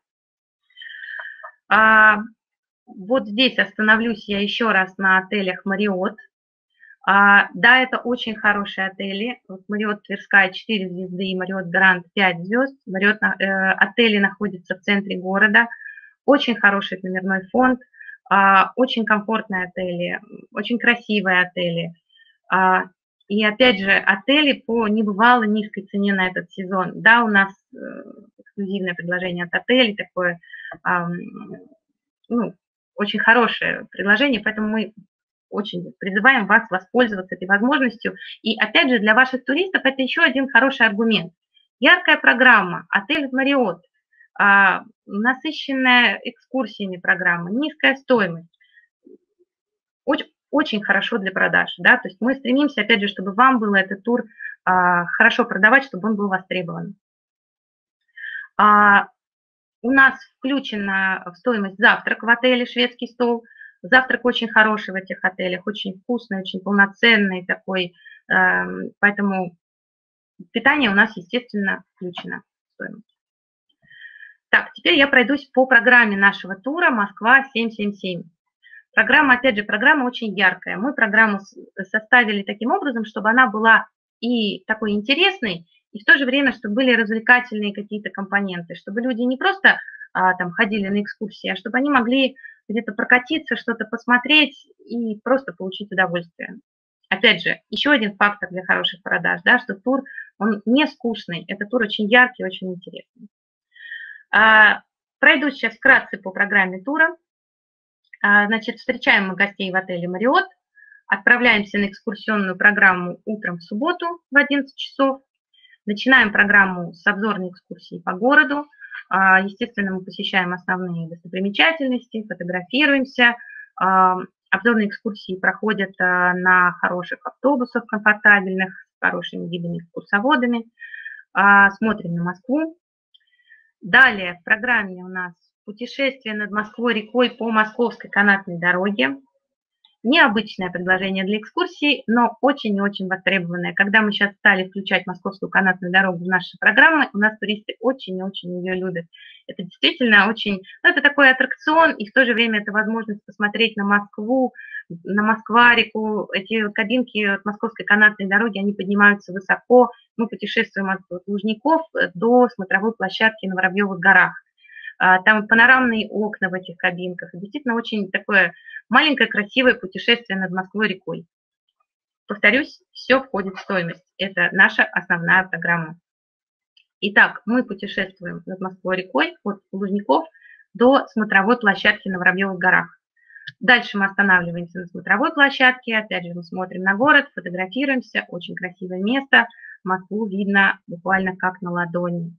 Вот здесь остановлюсь я еще раз на отелях Marriott. Да, это очень хорошие отели. Вот Marriott Тверская 4 звезды и Marriott Grand 5 звезд. Marriott отели находятся в центре города. Очень хороший номерной фонд, очень комфортные отели, очень красивые отели. И опять же, отели по небывало низкой цене на этот сезон. Да, у нас эксклюзивное предложение от отелей, такое, ну, очень хорошее предложение, поэтому мы очень призываем вас воспользоваться этой возможностью. И опять же, для ваших туристов это еще один хороший аргумент. Яркая программа, отель Marriott, насыщенная экскурсиями программа, низкая стоимость. Очень хорошо для продаж. Да? То есть мы стремимся, опять же, чтобы вам было этот тур хорошо продавать, чтобы он был востребован. У нас включена в стоимость завтрак в отеле «Шведский стол». Завтрак очень хороший в этих отелях, очень вкусный, очень полноценный такой, поэтому питание у нас, естественно, включено в стоимость. Так, теперь я пройдусь по программе нашего тура «Москва-777». Программа, опять же, программа очень яркая. Мы программу составили таким образом, чтобы она была и такой интересный, и в то же время, чтобы были развлекательные какие-то компоненты, чтобы люди не просто там ходили на экскурсии, а чтобы они могли где-то прокатиться, что-то посмотреть и просто получить удовольствие. Опять же, еще один фактор для хороших продаж, да, что тур, он не скучный, это тур очень яркий, очень интересный. Пройду сейчас вкратце по программе тура. Значит, встречаем мы гостей в отеле «Марриотт», отправляемся на экскурсионную программу утром в субботу в 11 часов, начинаем программу с обзорной экскурсии по городу. Естественно, мы посещаем основные достопримечательности, фотографируемся. Обзорные экскурсии проходят на хороших автобусах, комфортабельных, с хорошими гидами-экскурсоводами. Смотрим на Москву. Далее в программе у нас путешествие над Москвой-рекой по Московской канатной дороге. Необычное предложение для экскурсии, но очень и очень востребованное. Когда мы сейчас стали включать Московскую канатную дорогу в наши программы, у нас туристы очень и очень ее любят. Это действительно очень, ну, это такой аттракцион, и в то же время это возможность посмотреть на Москву, на Москва-реку. Эти кабинки от Московской канатной дороги, они поднимаются высоко. Мы путешествуем от Лужников до смотровой площадки на Воробьевых горах. Там панорамные окна в этих кабинках. Действительно очень такое маленькое красивое путешествие над Москвой-рекой. Повторюсь, все входит в стоимость. Это наша основная программа. Итак, мы путешествуем над Москвой-рекой от Лужников до смотровой площадки на Воробьевых горах. Дальше мы останавливаемся на смотровой площадке. Опять же, мы смотрим на город, фотографируемся. Очень красивое место. Москву видно буквально как на ладони.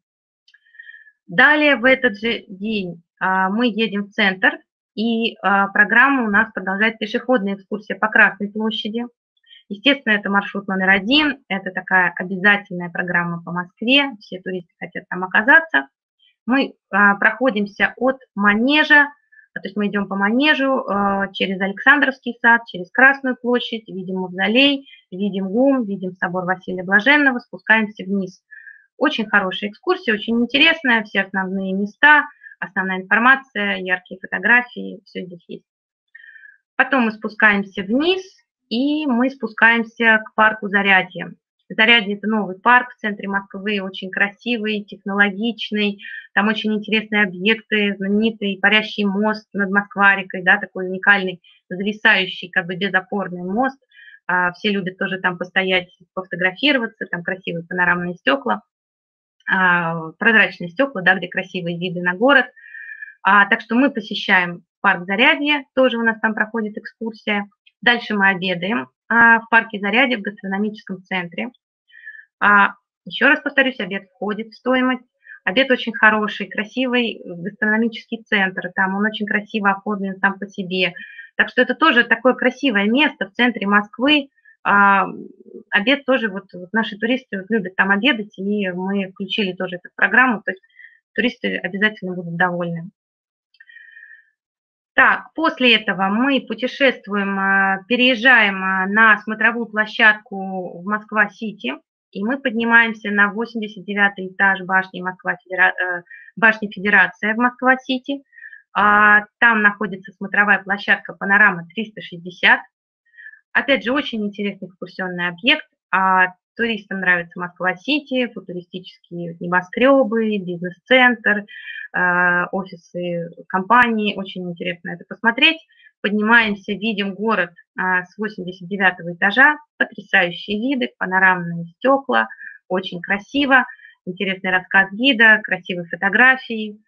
Далее в этот же день мы едем в центр, и программа у нас продолжает пешеходная экскурсия по Красной площади. Естественно, это маршрут номер 1, это такая обязательная программа по Москве, все туристы хотят там оказаться. Мы проходимся от Манежа, то есть мы идем по Манежу через Александровский сад, через Красную площадь, видим Мавзолей, видим ГУМ, видим собор Василия Блаженного, спускаемся вниз. Очень хорошая экскурсия, очень интересная, все основные места, основная информация, яркие фотографии, все здесь есть. Потом мы спускаемся вниз, и мы спускаемся к парку Зарядье. Зарядье – это новый парк в центре Москвы, очень красивый, технологичный, там очень интересные объекты, знаменитый парящий мост над Москва-рекой, да, такой уникальный, зависающий, как бы безопорный мост. Все любят тоже там постоять, пофотографироваться, там красивые панорамные стекла. Прозрачные стекла, да, где красивые виды на город. Так что мы посещаем парк Зарядье, тоже у нас там проходит экскурсия. Дальше мы обедаем в парке Зарядье в гастрономическом центре. Еще раз повторюсь, обед входит в стоимость. Обед очень хороший, красивый гастрономический центр, там он очень красиво оформлен сам по себе. Так что это тоже такое красивое место в центре Москвы. Обед тоже, вот наши туристы любят там обедать, и мы включили тоже эту программу, то есть туристы обязательно будут довольны. Так, после этого мы путешествуем, переезжаем на смотровую площадку в Москва-Сити, и мы поднимаемся на 89-й этаж башни Федерация в Москва-Сити. Там находится смотровая площадка «Панорама 360». Опять же, очень интересный экскурсионный объект. Туристам нравится Москва-Сити, футуристические небоскребы, бизнес-центр, офисы компаний. Очень интересно это посмотреть. Поднимаемся, видим город с 89-го этажа. Потрясающие виды, панорамные стекла, очень красиво. Интересный рассказ гида, красивые фотографии.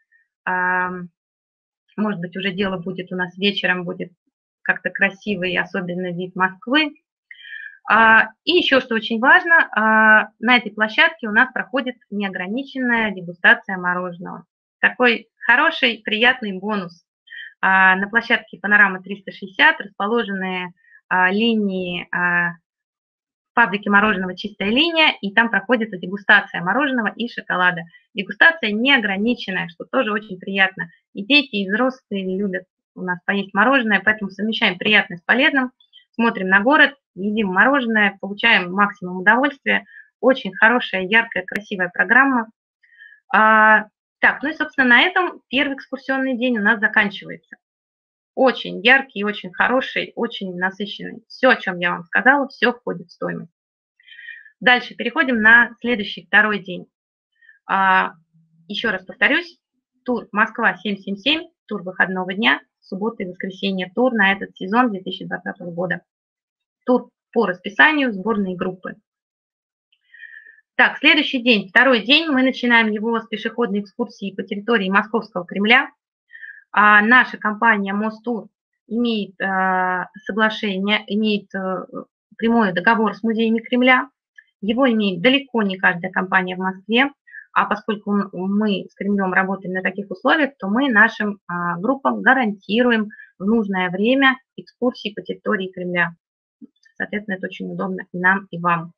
Может быть, уже дело будет у нас вечером, будет как-то красивый, особенный вид Москвы. И еще, что очень важно, на этой площадке у нас проходит неограниченная дегустация мороженого. Такой хороший, приятный бонус. На площадке «Панорама 360» расположены линии фабрики мороженого «Чистая линия», и там проходит дегустация мороженого и шоколада. Дегустация неограниченная, что тоже очень приятно. И дети, и взрослые любят у нас поесть мороженое, поэтому совмещаем приятное с полезным, смотрим на город, едим мороженое, получаем максимум удовольствия. Очень хорошая, яркая, красивая программа. Так, ну и, собственно, на этом первый экскурсионный день у нас заканчивается. Очень яркий, очень хороший, очень насыщенный. Все, о чем я вам сказала, все входит в стоимость. Дальше переходим на следующий, второй день. Еще раз повторюсь, тур Москва 777, тур выходного дня, суббота и воскресенье, тур на этот сезон 2020 года. Тур по расписанию сборной группы. Так, следующий день, второй день, мы начинаем его с пешеходной экскурсии по территории Московского Кремля. Наша компания Мостур имеет соглашение, имеет прямой договор с музеями Кремля. Его имеет далеко не каждая компания в Москве, а поскольку мы с Кремлем работаем на таких условиях, то мы нашим группам гарантируем в нужное время экскурсии по территории Кремля. Соответственно, это очень удобно и нам, и вам.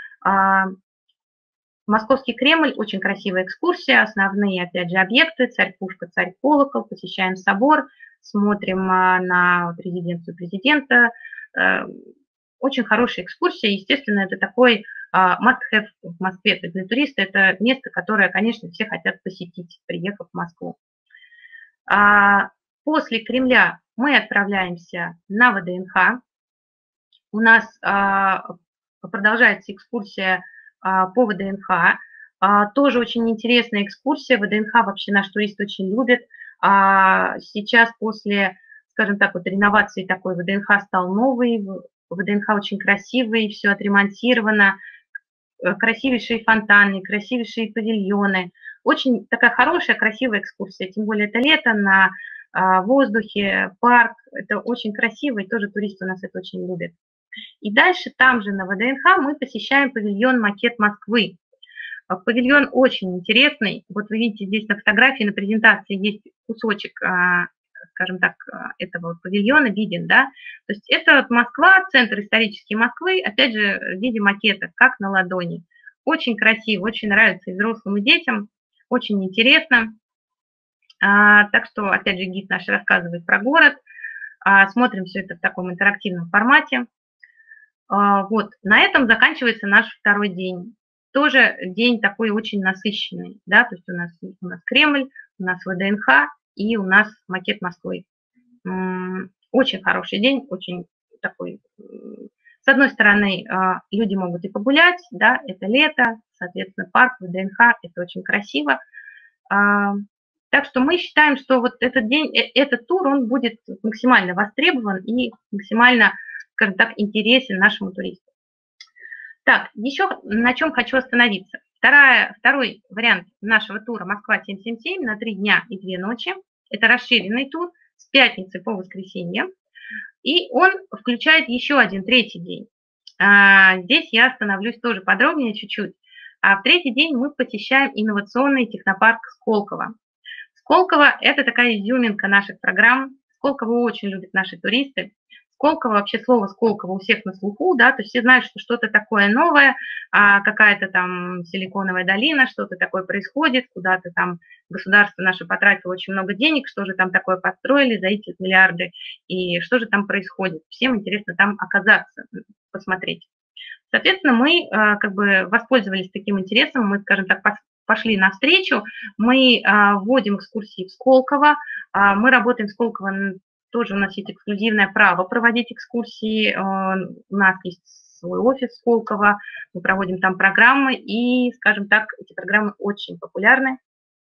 Московский Кремль, очень красивая экскурсия, основные, опять же, объекты, царь-пушка, царь-колокол, посещаем собор, смотрим на резиденцию президента. Очень хорошая экскурсия, естественно, это такой must-have в Москве. То есть для туриста это место, которое, конечно, все хотят посетить, приехав в Москву. После Кремля мы отправляемся на ВДНХ. У нас продолжается экскурсия по ВДНХ. Тоже очень интересная экскурсия. ВДНХ вообще наш турист очень любит. Сейчас после, скажем так, вот реновации такой ВДНХ стал новый. ВДНХ очень красивый, все отремонтировано. Красивейшие фонтаны, красивейшие павильоны. Очень такая хорошая, красивая экскурсия. Тем более это лето, на воздухе, парк. Это очень красиво, и тоже туристы у нас это очень любят. И дальше там же на ВДНХ мы посещаем павильон «Макет Москвы». Павильон очень интересный. Вот вы видите, здесь на фотографии, на презентации есть кусочек, скажем так, этого павильона виден, да. То есть это вот Москва, центр исторический Москвы, опять же, в виде макета, как на ладони. Очень красиво, очень нравится и взрослым, и детям, очень интересно. Так что, опять же, гид наш рассказывает про город. Смотрим все это в таком интерактивном формате. Вот, на этом заканчивается наш второй день. Тоже день такой очень насыщенный, да, то есть у нас Кремль, у нас ВДНХ и у нас макет Москвы. Очень хороший день, очень такой, с одной стороны, люди могут и погулять, да, это лето, соответственно, парк, ВДНХ, это очень красиво. Так что мы считаем, что вот этот день, этот тур, он будет максимально востребован и максимально, скажем так, интересен нашему туристу. Так, еще на чем хочу остановиться. Второй вариант нашего тура Москва 777 на 3 дня и 2 ночи. Это расширенный тур с пятницы по воскресенье. И он включает еще один третий день. Здесь я остановлюсь тоже подробнее чуть-чуть. А в третий день мы посещаем инновационный технопарк Сколково. Сколково – это такая изюминка наших программ. Сколково очень любят наши туристы. Сколково, вообще слово Сколково у всех на слуху, да, то есть все знают, что что-то такое новое, какая-то там силиконовая долина, что-то такое происходит, куда-то там государство наше потратило очень много денег, что же там такое построили за эти миллиарды, и что же там происходит. Всем интересно там оказаться, посмотреть. Соответственно, мы как бы воспользовались таким интересом, мы, скажем так, пошли навстречу, мы вводим экскурсии в Сколково, мы работаем в Сколково. Тоже у нас есть эксклюзивное право проводить экскурсии. У нас есть свой офис в Сколково, мы проводим там программы, и, скажем так, эти программы очень популярны,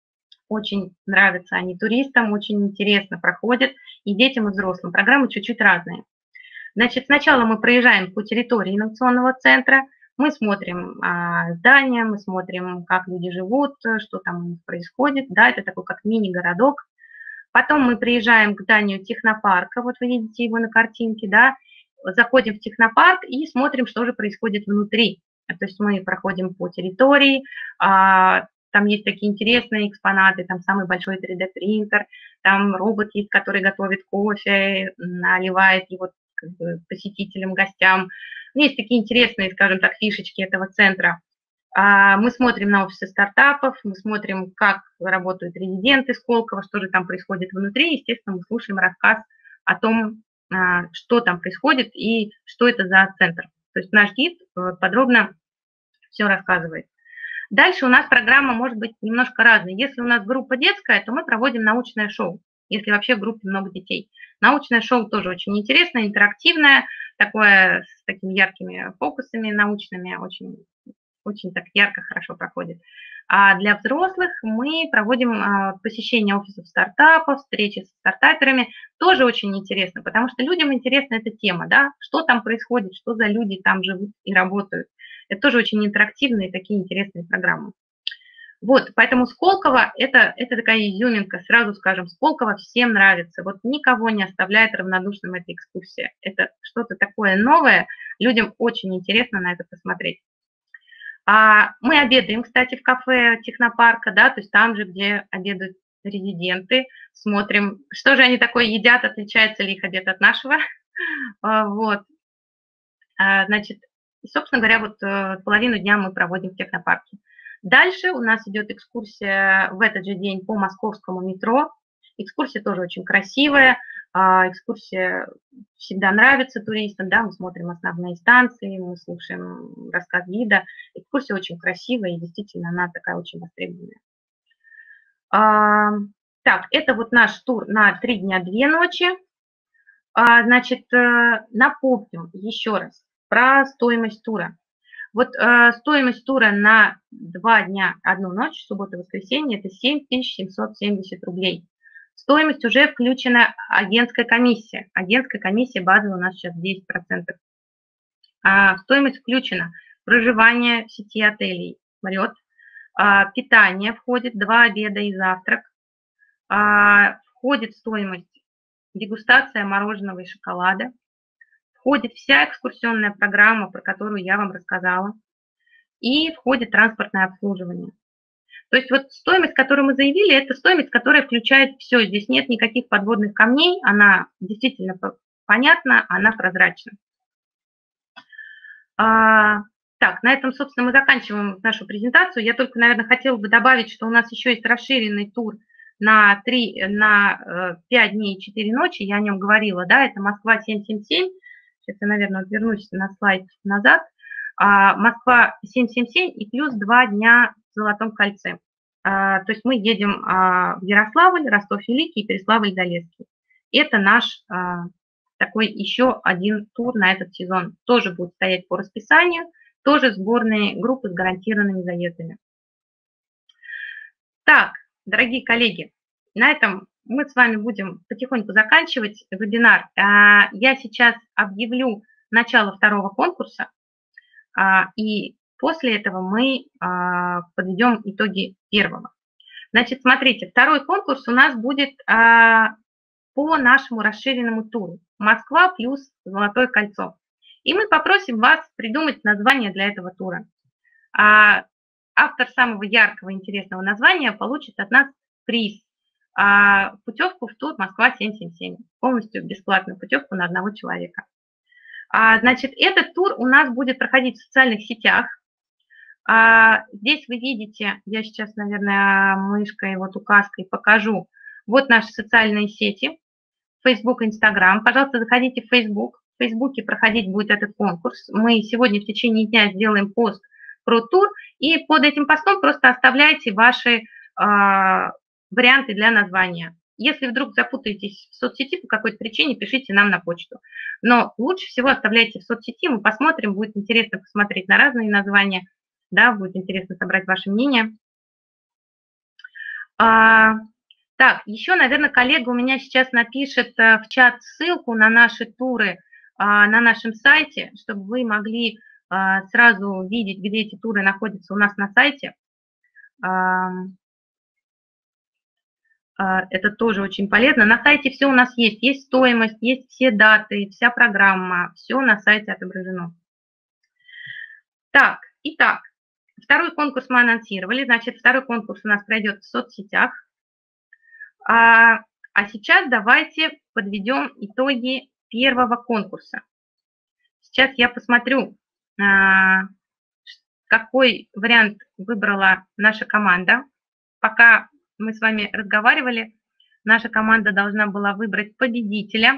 очень нравятся они туристам, очень интересно проходят и детям, и взрослым. Программы чуть-чуть разные. Значит, сначала мы проезжаем по территории инновационного центра, мы смотрим здания, мы смотрим, как люди живут, что там происходит. Да, это такой как мини-городок. Потом мы приезжаем к зданию технопарка, вот вы видите его на картинке, да, заходим в технопарк и смотрим, что же происходит внутри. То есть мы проходим по территории, там есть такие интересные экспонаты, там самый большой 3D-принтер, там робот есть, который готовит кофе, наливает его как бы посетителям, гостям. Есть такие интересные, скажем так, фишечки этого центра. Мы смотрим на офисы стартапов, мы смотрим, как работают резиденты Сколково, что же там происходит внутри. Естественно, мы слушаем рассказ о том, что там происходит и что это за центр. То есть наш гид подробно все рассказывает. Дальше у нас программа может быть немножко разной. Если у нас группа детская, то мы проводим научное шоу, если вообще в группе много детей. Научное шоу тоже очень интересное, интерактивное, такое с такими яркими фокусами научными, очень очень так ярко, хорошо проходит. А для взрослых мы проводим посещение офисов стартапов, встречи с стартаперами. Тоже очень интересно, потому что людям интересна эта тема, да, что там происходит, что за люди там живут и работают. Это тоже очень интерактивные такие интересные программы. Вот, поэтому Сколково это такая изюминка, сразу скажем, Сколково всем нравится. Вот никого не оставляет равнодушным эта экскурсия. Это что-то такое новое, людям очень интересно на это посмотреть. Мы обедаем, кстати, в кафе Технопарка, да, то есть там же, где обедают резиденты, смотрим, что же они такое едят, отличается ли их обед от нашего. Вот. Значит, собственно говоря, вот половину дня мы проводим в Технопарке. Дальше у нас идет экскурсия в этот же день по московскому метро. Экскурсия тоже очень красивая. Экскурсия всегда нравится туристам, да, мы смотрим основные станции, мы слушаем рассказ гида. Экскурсия очень красивая и действительно она такая очень востребованная. Так, это вот наш тур на 3 дня, 2 ночи. Значит, напомню еще раз про стоимость тура. Вот стоимость тура на 2 дня, 1 ночь, суббота, воскресенье, это 7770 рублей. Стоимость уже включена агентская комиссия. Агентская комиссия базовая у нас сейчас 10%. Стоимость включена проживание в сети отелей Marriott, питание входит, 2 обеда и завтрак. Входит в стоимость дегустация мороженого и шоколада. Входит вся экскурсионная программа, про которую я вам рассказала. И входит транспортное обслуживание. То есть вот стоимость, которую мы заявили, это стоимость, которая включает все. Здесь нет никаких подводных камней, она действительно понятна, она прозрачна. Так, на этом, собственно, мы заканчиваем нашу презентацию. Я только, наверное, хотела бы добавить, что у нас еще есть расширенный тур на 5 дней и 4 ночи. Я о нем говорила, да, это Москва 777. Сейчас я, наверное, вернусь на слайд назад. Москва 777 и плюс 2 дня в Золотом кольце. То есть мы едем в Ярославль, Ростов-Великий и Переславль-Залесский. Это наш такой еще один тур на этот сезон. Тоже будет стоять по расписанию, тоже сборные группы с гарантированными заездами. Так, дорогие коллеги, на этом мы с вами будем потихоньку заканчивать вебинар. Я сейчас объявлю начало 2-го конкурса, и после этого мы подведем итоги 1-го. Значит, смотрите, 2-й конкурс у нас будет по нашему расширенному туру «Москва плюс Золотое кольцо». И мы попросим вас придумать название для этого тура. Автор самого яркого и интересного названия получит от нас приз. Путевку в тур «Москва 777». Полностью бесплатную путевку на 1 человека. Значит, этот тур у нас будет проходить в социальных сетях. Здесь вы видите, я сейчас, наверное, мышкой, вот указкой покажу, вот наши социальные сети, Facebook, Instagram. Пожалуйста, заходите в Facebook. В Фейсбуке проходить будет этот конкурс. Мы сегодня в течение дня сделаем пост про тур, и под этим постом просто оставляйте ваши варианты для названия. Если вдруг запутаетесь в соцсети по какой-то причине, пишите нам на почту. Но лучше всего оставляйте в соцсети, мы посмотрим, будет интересно посмотреть на разные названия, да, будет интересно собрать ваше мнение. Так, еще, наверное, коллега у меня сейчас напишет в чат ссылку на наши туры на нашем сайте, чтобы вы могли сразу видеть, где эти туры находятся у нас на сайте. Это тоже очень полезно. На сайте все у нас есть. Есть стоимость, есть все даты, вся программа. Все на сайте отображено. Так, итак, 2-й конкурс мы анонсировали. Значит, 2-й конкурс у нас пройдет в соцсетях. А сейчас давайте подведем итоги 1-го конкурса. Сейчас я посмотрю, какой вариант выбрала наша команда. Пока мы с вами разговаривали, наша команда должна была выбрать победителя.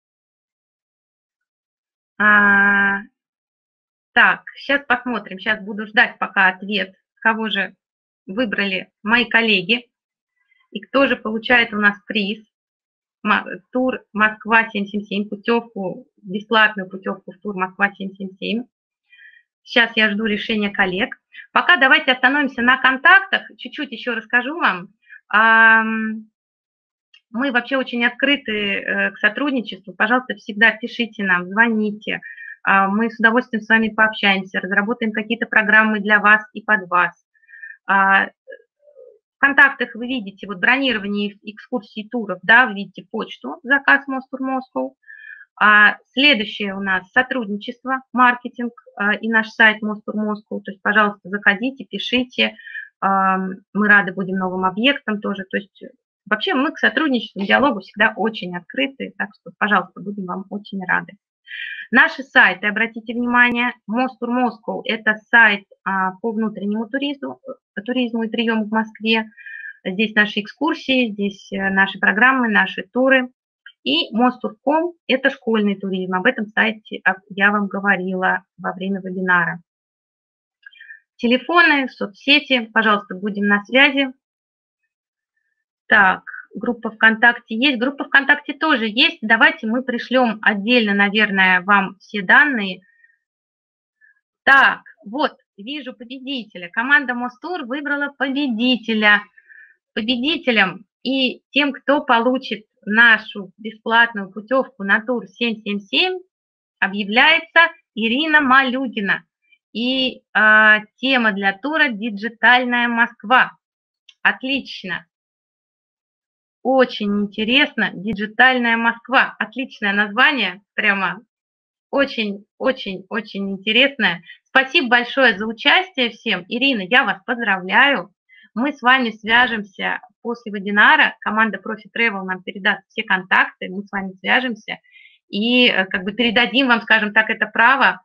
Так, сейчас посмотрим, сейчас буду ждать пока ответ, кого же выбрали мои коллеги и кто же получает у нас приз. Тур Москва 777, путевку, бесплатную путевку в тур Москва 777. Сейчас я жду решения коллег. Пока давайте остановимся на контактах. Чуть-чуть еще расскажу вам. Мы вообще очень открыты к сотрудничеству. Пожалуйста, всегда пишите нам, звоните. Мы с удовольствием с вами пообщаемся, разработаем какие-то программы для вас и под вас. В контактах вы видите вот бронирование экскурсий, туров, да, вы видите почту, заказ Мостур Москва. Следующее у нас сотрудничество, маркетинг и наш сайт Мостур Москва. То есть, пожалуйста, заходите, пишите. Мы рады будем новым объектам тоже. То есть, вообще мы к сотрудничеству, диалогу всегда очень открыты. Так что, пожалуйста, будем вам очень рады. Наши сайты, обратите внимание, Мостур Москва – это сайт по внутреннему туризму и приему в Москве. Здесь наши экскурсии, здесь наши программы, наши туры. И Мостур.ком – это школьный туризм. Об этом сайте я вам говорила во время вебинара. Телефоны, соцсети, пожалуйста, будем на связи. Так, группа ВКонтакте есть, группа ВКонтакте тоже есть. Давайте мы пришлем отдельно, наверное, вам все данные. Так, вот, вижу победителя. Команда Мостур выбрала победителя. Победителем и тем, кто получит нашу бесплатную путевку на тур 777, объявляется Ирина Малюгина. И тема для тура «Диджитальная Москва». Отлично. Очень интересно. «Диджитальная Москва». Отличное название. Прямо очень-очень-очень интересное. Спасибо большое за участие всем. Ирина, я вас поздравляю. Мы с вами свяжемся после вебинара. Команда Profi Travel нам передаст все контакты. Мы с вами свяжемся и как бы передадим вам, скажем так, это право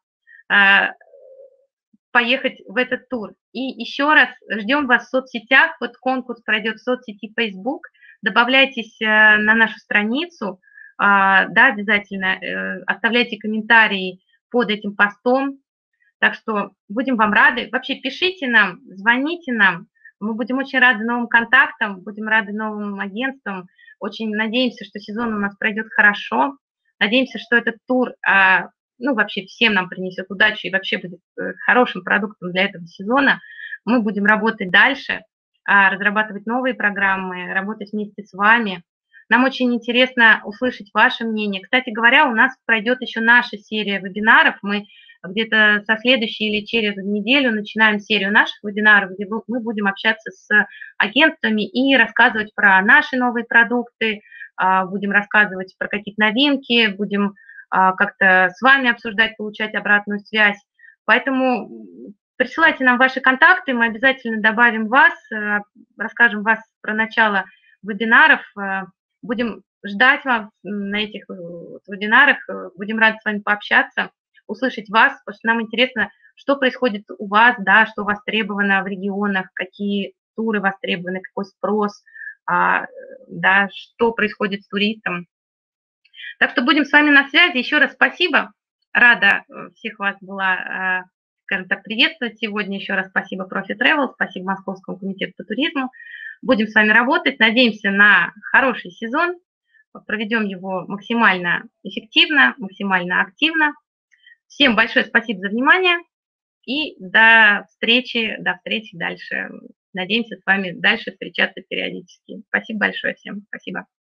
поехать в этот тур. И еще раз ждем вас в соцсетях. Вот конкурс пройдет в соцсети Facebook. Добавляйтесь на нашу страницу. Да, обязательно оставляйте комментарии под этим постом. Так что будем вам рады. Вообще пишите нам, звоните нам. Мы будем очень рады новым контактам, будем рады новым агентствам. Очень надеемся, что сезон у нас пройдет хорошо. Надеемся, что этот тур, ну, вообще всем нам принесет удачу и вообще будет хорошим продуктом для этого сезона. Мы будем работать дальше, разрабатывать новые программы, работать вместе с вами. Нам очень интересно услышать ваше мнение. Кстати говоря, у нас пройдет еще наша серия вебинаров. Мы где-то со следующей или через неделю начинаем серию наших вебинаров, где мы будем общаться с агентствами и рассказывать про наши новые продукты, будем рассказывать про какие-то новинки, будем как-то с вами обсуждать, получать обратную связь. Поэтому присылайте нам ваши контакты, мы обязательно добавим вас, расскажем вас про начало вебинаров. Будем ждать вас на этих вебинарах, будем рады с вами пообщаться, услышать вас, потому что нам интересно, что происходит у вас, да, что востребовано в регионах, какие туры востребованы, какой спрос, да, что происходит с туристом. Так что будем с вами на связи. Еще раз спасибо. Рада всех вас была, скажем так, приветствовать сегодня. Еще раз спасибо Profi Travel, спасибо Московскому комитету по туризму. Будем с вами работать. Надеемся на хороший сезон. Проведем его максимально эффективно, максимально активно. Всем большое спасибо за внимание и до встречи дальше. Надеемся с вами дальше встречаться периодически. Спасибо большое всем. Спасибо.